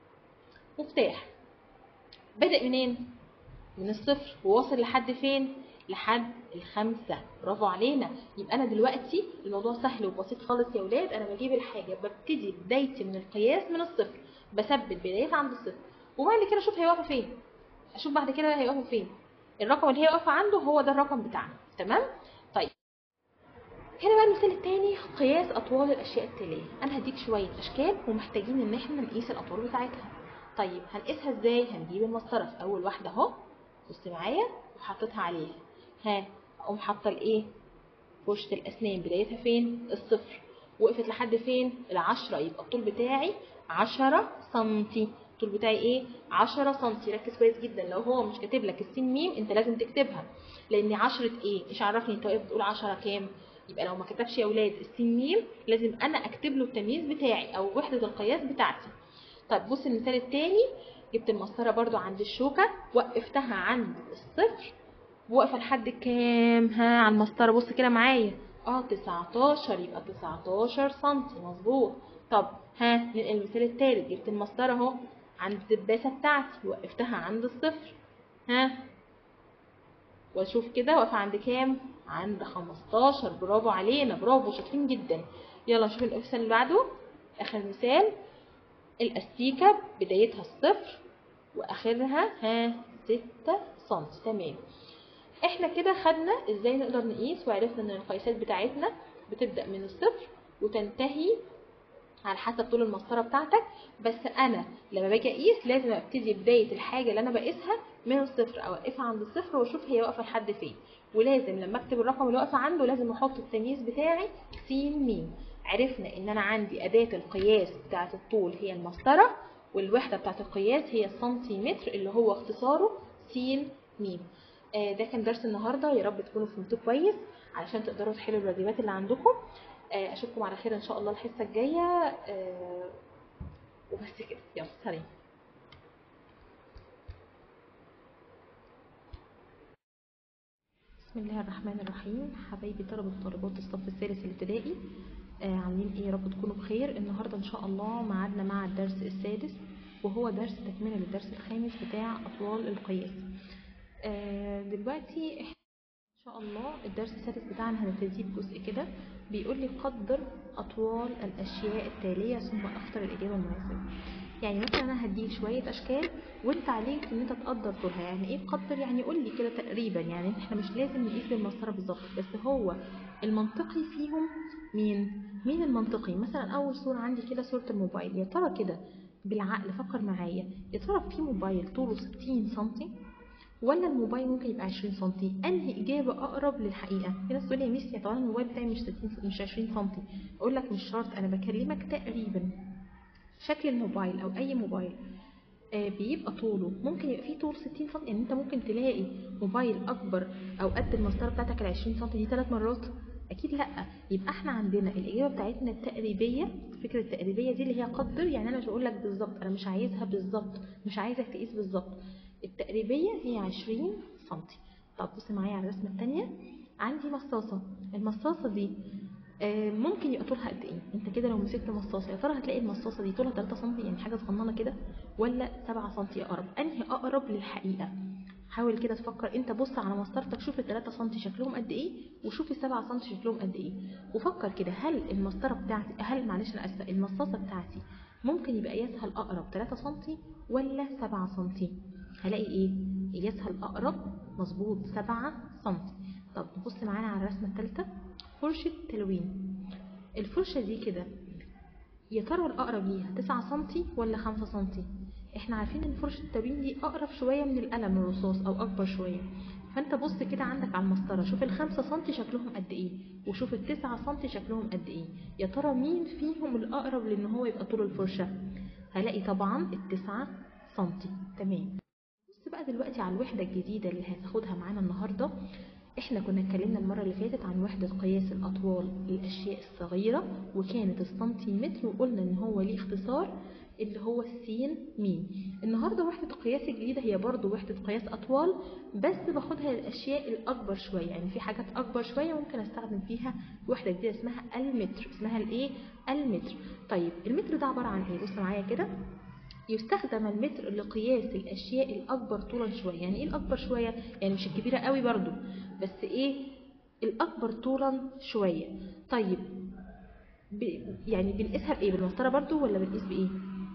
مفتاح بادئ منين؟ من الصفر وواصل لحد فين؟ لحد الخمسة. برافو علينا. يبقى انا دلوقتي الموضوع سهل وبسيط خالص يا ولاد. انا بجيب الحاجة ببتدي بدايتي من القياس من الصفر، بثبت بدايتي عند الصفر، وبعد كده اشوف هي واقفة فين. اشوف بعد كده هي واقفة فين. الرقم اللي هي واقفة عنده هو ده الرقم بتاعنا. تمام. طيب هنا بقى المثال التاني، قياس اطوال الاشياء التالية. انا هديك شوية اشكال ومحتاجين ان احنا نقيس الاطوال بتاعتها. طيب هنقيسها ازاي؟ هنجيب المسطرة في اول واحدة اهو، بص معايا، وحطيتها عليها. ها اقوم حاطه الايه؟ فرشة الاسنان بدايتها فين؟ الصفر. وقفت لحد فين؟ العشرة. يبقى الطول بتاعي عشرة سنتي. الطول بتاعي ايه؟ عشرة سنتي. ركز كويس جدا، لو هو مش كاتب لك السين ميم انت لازم تكتبها، لان عشرة ايه؟ ايش عرفني انت واقف بتقول عشرة كام؟ يبقى لو ما كتبش يا اولاد السين ميم لازم انا اكتب له التمييز بتاعي او وحدة القياس بتاعتي. طيب بص المثال التاني، جبت المسطره برضو عند الشوكه، وقفتها عند الصفر، واقفه لحد كام ها على المسطره؟ بص كده معايا، اه تسعتاشر، يبقى تسعتاشر سنتي مظبوط. طب ها ننقل المثال التالت، جبت المسطره اهو عند الدباسه بتاعتي، وقفتها عند الصفر، ها واشوف كده واقفه عند كام؟ عند خمستاشر. برافو علينا، برافو شاطرين جدا. يلا نشوف المثال اللي بعده، اخر مثال. الاستيكه بدايتها الصفر واخرها ها ستة سنتي. تمام، احنا كده خدنا ازاي نقدر نقيس، وعرفنا ان القياسات بتاعتنا بتبدا من الصفر وتنتهي على حسب طول المسطره بتاعتك. بس انا لما باجي اقيس لازم ابتدي بدايه الحاجه اللي انا بقيسها من الصفر، اوقفها عند الصفر واشوف هي واقفه لحد فين. ولازم لما اكتب الرقم اللي واقفه عنده لازم احط التمييز بتاعي س م. عرفنا ان انا عندي اداه القياس بتاعه الطول هي المسطره، والوحده بتاعه القياس هي السنتيمتر اللي هو اختصاره س م. آه ده كان درس النهارده، يا رب تكونوا فهمتوه كويس علشان تقدروا تحلوا الواجبات اللي عندكم. اشوفكم على خير ان شاء الله الحصه الجايه، أه وبس كده، يلا سلام. بسم الله الرحمن الرحيم. حبايبي طلبه وطالبات الصف الثالث الابتدائي، آه عاملين ايه؟ يا رب تكونوا بخير. النهارده ان شاء الله ميعادنا مع الدرس السادس، وهو درس تكمله للدرس الخامس بتاع اطوال القياس. آه دلوقتي احنا ان شاء الله الدرس السادس بتاعنا هنبتدي بجزء كده بيقول لي قدر اطوال الاشياء التاليه ثم اختر الاجابه المناسبه. يعني مثلا انا هديك شويه اشكال وانت عليك ان انت تقدر طولها. يعني ايه قدر؟ يعني قول لي كده تقريبا، يعني احنا مش لازم نقيس بالمسطره بالظبط، بس هو المنطقي فيهم مين مين المنطقي. مثلا اول صوره عندي كده صوره الموبايل، يا ترى كده بالعقل فكر معايا، يا ترى في موبايل طوله ستين سنتي ولا الموبايل ممكن يبقى عشرين سنتي؟ انهي اجابه اقرب للحقيقه؟ في ناس تقول لي يا ميسي طبعا الموبايل بتاعي مش ستين مش عشرين سنتي. اقول لك مش شرط، انا بكلمك تقريبا. شكل الموبايل او اي موبايل آه بيبقى طوله ممكن يبقى فيه طول ستين سنتي. يعني انت ممكن تلاقي موبايل اكبر او قد المسطره بتاعتك ال عشرين سنتي دي ثلاث مرات؟ اكيد لا. يبقى احنا عندنا الاجابه بتاعتنا التقريبيه. فكره التقريبيه دي اللي هي قدر، يعني انا مش هقول لك بالظبط، انا مش عايزها بالظبط، مش عايزك تقيس بالظبط. التقريبيه هي عشرين سنتي. طب بص معايا على الرسمه الثانيه، عندي مصاصه. المصاصه دي ممكن يبقى طولها قد ايه؟ انت كده لو مسكت مصاصه يا ترى هتلاقي المصاصه دي طولها ثلاثة سنتي، يعني حاجه صغننه كده، ولا سبعة سنتي اقرب؟ انهي اقرب للحقيقه؟ حاول كده تفكر انت، بص على مسطرتك شوف ال ثلاثة سنتي شكلهم قد ايه وشوف ال سبعة سنتي شكلهم قد ايه، وفكر كده هل المسطره بتاعتي هل معلش انا اسفه المصاصه بتاعتي ممكن يبقى قياسها الاقرب ثلاثة سنتي ولا سبعة سنتي؟ هلاقي ايه؟ قياسها الاقرب مظبوط سبعة سنتي. طب نبص معانا على الرسمه الثالثه، فرشه تلوين. الفرشه دي كده يا ترى الاقرب ليها تسعة سنتي ولا خمسة سنتي؟ احنا عارفين ان فرشه التلوين دي اقرب شويه من القلم الرصاص او اكبر شويه. فانت بص كده عندك على المسطره، شوف الخمسة سنتي شكلهم قد ايه وشوف التسعة سنتي شكلهم قد ايه، يا ترى مين فيهم الاقرب لان هو يبقى طول الفرشه؟ هلاقي طبعا التسعة سنتي. تمام، بص بقى دلوقتي على الوحده الجديده اللي هتاخدها معانا النهارده. احنا كنا اتكلمنا المرة اللي فاتت عن وحدة قياس الأطوال للأشياء الصغيرة وكانت السنتيمتر، وقلنا ان هو ليه اختصار اللي هو السين ميم. النهاردة وحدة القياس الجديدة هي برضو وحدة قياس أطوال، بس باخدها للأشياء الأكبر شوية. يعني في حاجات أكبر شوية ممكن أستخدم فيها وحدة جديدة اسمها المتر. اسمها الايه؟ المتر. طيب المتر ده عبارة عن ايه؟ بص معايا كده، يستخدم المتر لقياس الاشياء الاكبر طولا شويه. يعني ايه الاكبر شويه؟ يعني مش الكبيره قوي برضو، بس ايه الاكبر طولا شويه. طيب ب... يعني بنقيسها بايه؟ بالمسطره برضو ولا بنقيس بايه؟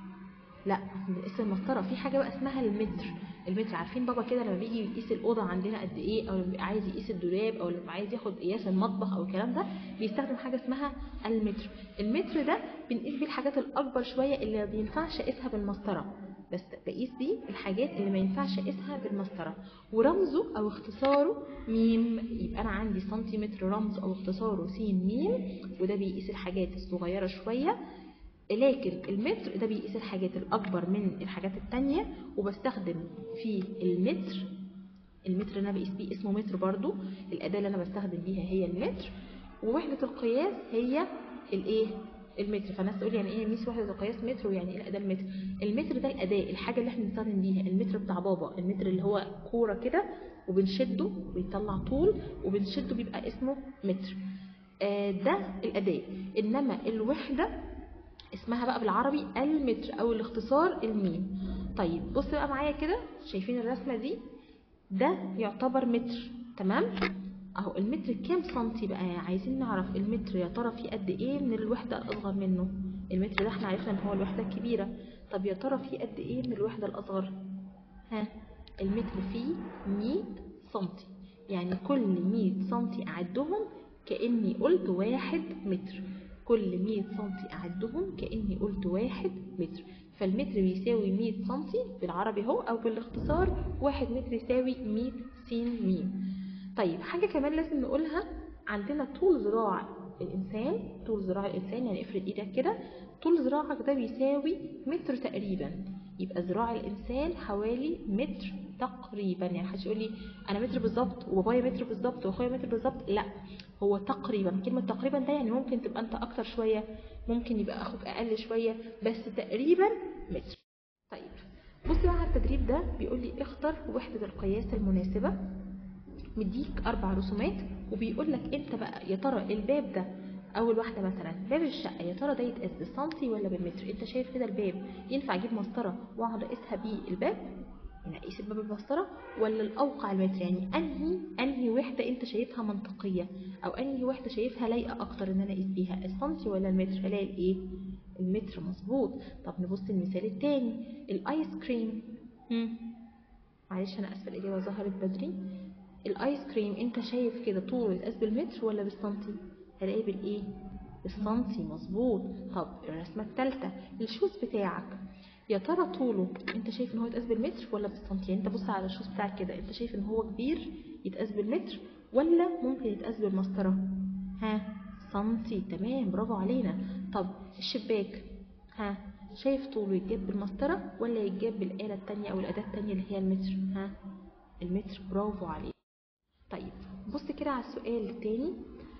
لا بنقيس المسطره. في حاجه بقى اسمها المتر. المتر عارفين بابا كده لما بيجي يقيس الاوضه عندنا قد ايه، او لما بيبقى عايز يقيس الدولاب، او لما عايز ياخد قياس المطبخ او الكلام ده، بيستخدم حاجه اسمها المتر. المتر ده بنقيس بيه الحاجات الاكبر شويه اللي ما بينفعش اقيسها بالمسطره، بس بقيس بيه الحاجات اللي ما ينفعش اقيسها بالمسطره. ورمزه او اختصاره ميم. يبقى انا عندي سنتيمتر رمز او اختصاره س ميم، وده بيقيس الحاجات الصغيره شويه. لكن المتر ده بيقيس الحاجات الأكبر من الحاجات التانية، وبستخدم فيه المتر. المتر اللي أنا بقيس بيه اسمه متر برضو، الأداة اللي أنا بستخدم بيها هي المتر. ووحدة القياس هي الإيه؟ المتر. فالناس تقول يعني ايه ميس وحده القياس متر، ويعني ايه الاداه المتر؟ المتر ده الاداه، الحاجه اللي احنا بنستخدم بيها. المتر بتاع بابا، المتر اللي هو كوره كده وبنشده بيطلع طول وبنشده بيبقى اسمه متر. آه ده الاداه. انما الوحده اسمها بقى بالعربي المتر او الاختصار الميم. طيب بص بقى معايا كده، شايفين الرسمه دي؟ ده يعتبر متر، تمام؟ اهو المتر كام سنتي بقى؟ عايزين نعرف المتر يا ترى فيه قد ايه من الوحده الاصغر منه. المتر ده احنا عرفنا ان هو الوحده الكبيره، طب يا ترى فيه قد ايه من الوحده الاصغر؟ ها، المتر فيه مية سنتي، يعني كل مية سنتي اعدهم كاني قلت واحد متر. كل مية سنتي اعدهم كاني قلت واحد متر. فالمتر بيساوي مية سنتي بالعربي اهو، او بالاختصار واحد متر يساوي مية س م. طيب حاجة كمان لازم نقولها، عندنا طول ذراع الإنسان، طول ذراع الإنسان يعني افرد إيدك كده، طول ذراعك ده بيساوي متر تقريبا. يبقى ذراع الإنسان حوالي متر تقريبا. يعني محدش يقول لي أنا متر بالظبط وبابايا متر بالظبط وأخويا متر بالظبط، لا، هو تقريبا. كلمة تقريبا ده يعني ممكن تبقى أنت أكتر شوية، ممكن يبقى أخوك أقل شوية، بس تقريبا متر. طيب بص بقى على التدريب ده، بيقول لي اختر وحدة القياس المناسبة. مديك اربع رسومات وبيقول لك انت بقى يا ترى الباب ده، اول واحده مثلا باب الشقه، يا ترى ده يتقاس بالسنتي ولا بالمتر؟ انت شايف كده الباب ينفع اجيب مسطره واقعد اقيسها بيه الباب، يعني اقيس الباب بالمسطره، ولا الاوقع المتر؟ يعني انهي انهي وحده انت شايفها منطقيه، او انهي وحده شايفها لايقه اكتر ان انا اقيس بيها، السنتي ولا المتر؟ الاقي الايه؟ المتر. مظبوط. طب نبص المثال الثاني، الايس كريم. معلش انا اسفه الاجابه ظهرت بدري. الايس كريم انت شايف كده طوله يتقاس بالمتر ولا بالسنتي؟ هلاقيه بالايه؟ بالسنتي. مظبوط. طب الرسمه الثالثه، الشوز بتاعك، يا ترى طوله انت شايف ان هو يتقاس بالمتر ولا بالسنتي؟ يعني انت بص على الشوز بتاعك كده، انت شايف ان هو كبير يتقاس بالمتر ولا ممكن يتقاس بالمسطره؟ ها، سنتي. تمام، برافو علينا. طب الشباك، ها، شايف طوله يتجاب بالمسطره ولا يتجاب بالاله الثانيه او الاداه الثانيه اللي هي المتر؟ ها، المتر. برافو عليك. طيب بص كده على السؤال الثاني،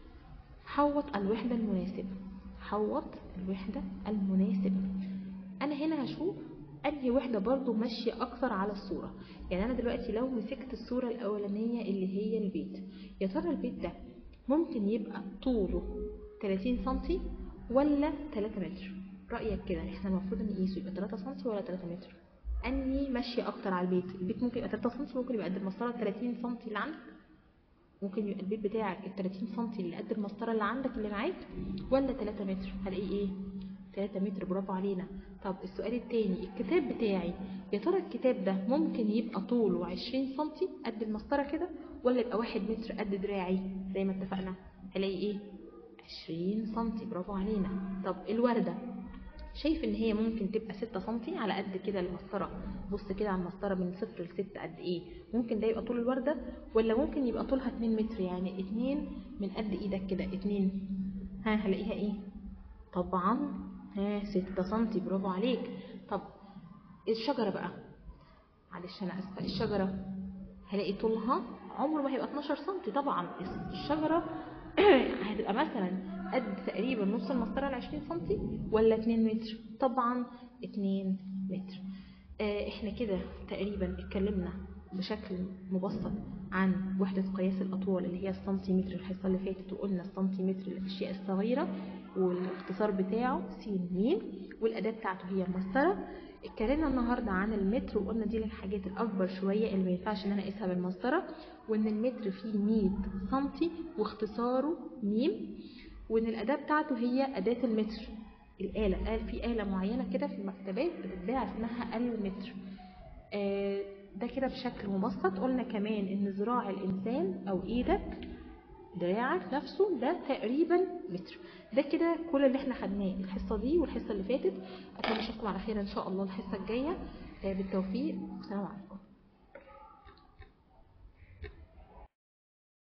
حوط الوحدة المناسبة. حوط الوحدة المناسبة. أنا هنا هشوف أنهي وحدة برضو ماشية أكثر على الصورة. يعني أنا دلوقتي لو مسكت الصورة الأولانية اللي هي البيت، يا ترى البيت ده ممكن يبقى طوله ثلاثين سنتي ولا ثلاثة متر؟ رأيك كده، احنا المفروض نقيسه يبقى ثلاثة سنتي ولا ثلاثة متر؟ أنهي ماشية أكتر على البيت؟ البيت ممكن يبقى ثلاثة سنتي، ممكن يبقى قد المسطرة ثلاثين سنتي اللي عندك، ممكن يبقى البيت بتاعك ال ثلاثين سنتي اللي قد المسطره اللي عندك اللي معاك، ولا ثلاثة متر؟ هلاقيه ايه؟ ثلاثة متر. برافو علينا. طب السؤال الثاني، الكتاب بتاعي، يا ترى الكتاب ده ممكن يبقى طوله عشرين سنتي قد المسطره كده، ولا يبقى واحد متر قد دراعي زي ما اتفقنا؟ هلاقي ايه؟ عشرين سنتي. برافو علينا. طب الورده، شايف ان هي ممكن تبقى ستة سنتي على قد كده المسطره؟ بص كده على المسطره من صفر لستة قد ايه؟ ممكن ده يبقى طول الورده، ولا ممكن يبقى طولها اتنين متر، يعني اتنين من قد ايدك كده، اتنين. ها، هلاقيها ايه؟ طبعا ها، ستة سنتي. برافو عليك. طب الشجره بقى، معلش انا اسفه، الشجره هلاقي طولها عمره ما هيبقى اتناشر سنتي طبعا. الشجره هتبقى مثلا قد تقريبا نص المسطره ال عشرين سنتي ولا اتنين متر؟ طبعا اتنين متر. آه احنا كده تقريبا اتكلمنا بشكل مبسط عن وحدة قياس الأطوال اللي هي السنتيمتر الحصة اللي فاتت، وقلنا السنتيمتر الأشياء الصغيرة والاختصار بتاعه س م، والأداة بتاعته هي المسطرة. اتكلمنا النهارده عن المتر وقلنا دي الحاجات الأكبر شوية اللي ما ينفعش إن أنا أقيسها بالمسطرة، وإن المتر فيه مية سنتي واختصاره م، وإن الأداة بتاعته هي أداة المتر. الآلة، قال في آلة معينة كده في المكتبات بتتباع اسمها المتر. آه ده كده بشكل مبسط. قلنا كمان ان ذراع الانسان او ايدك، دراعك نفسه ده تقريبا متر. ده كده كل اللي احنا خدناه الحصه دي والحصه اللي فاتت. اتمنى اشوفكم على خير ان شاء الله الحصه الجايه. آه بالتوفيق، والسلام عليكم.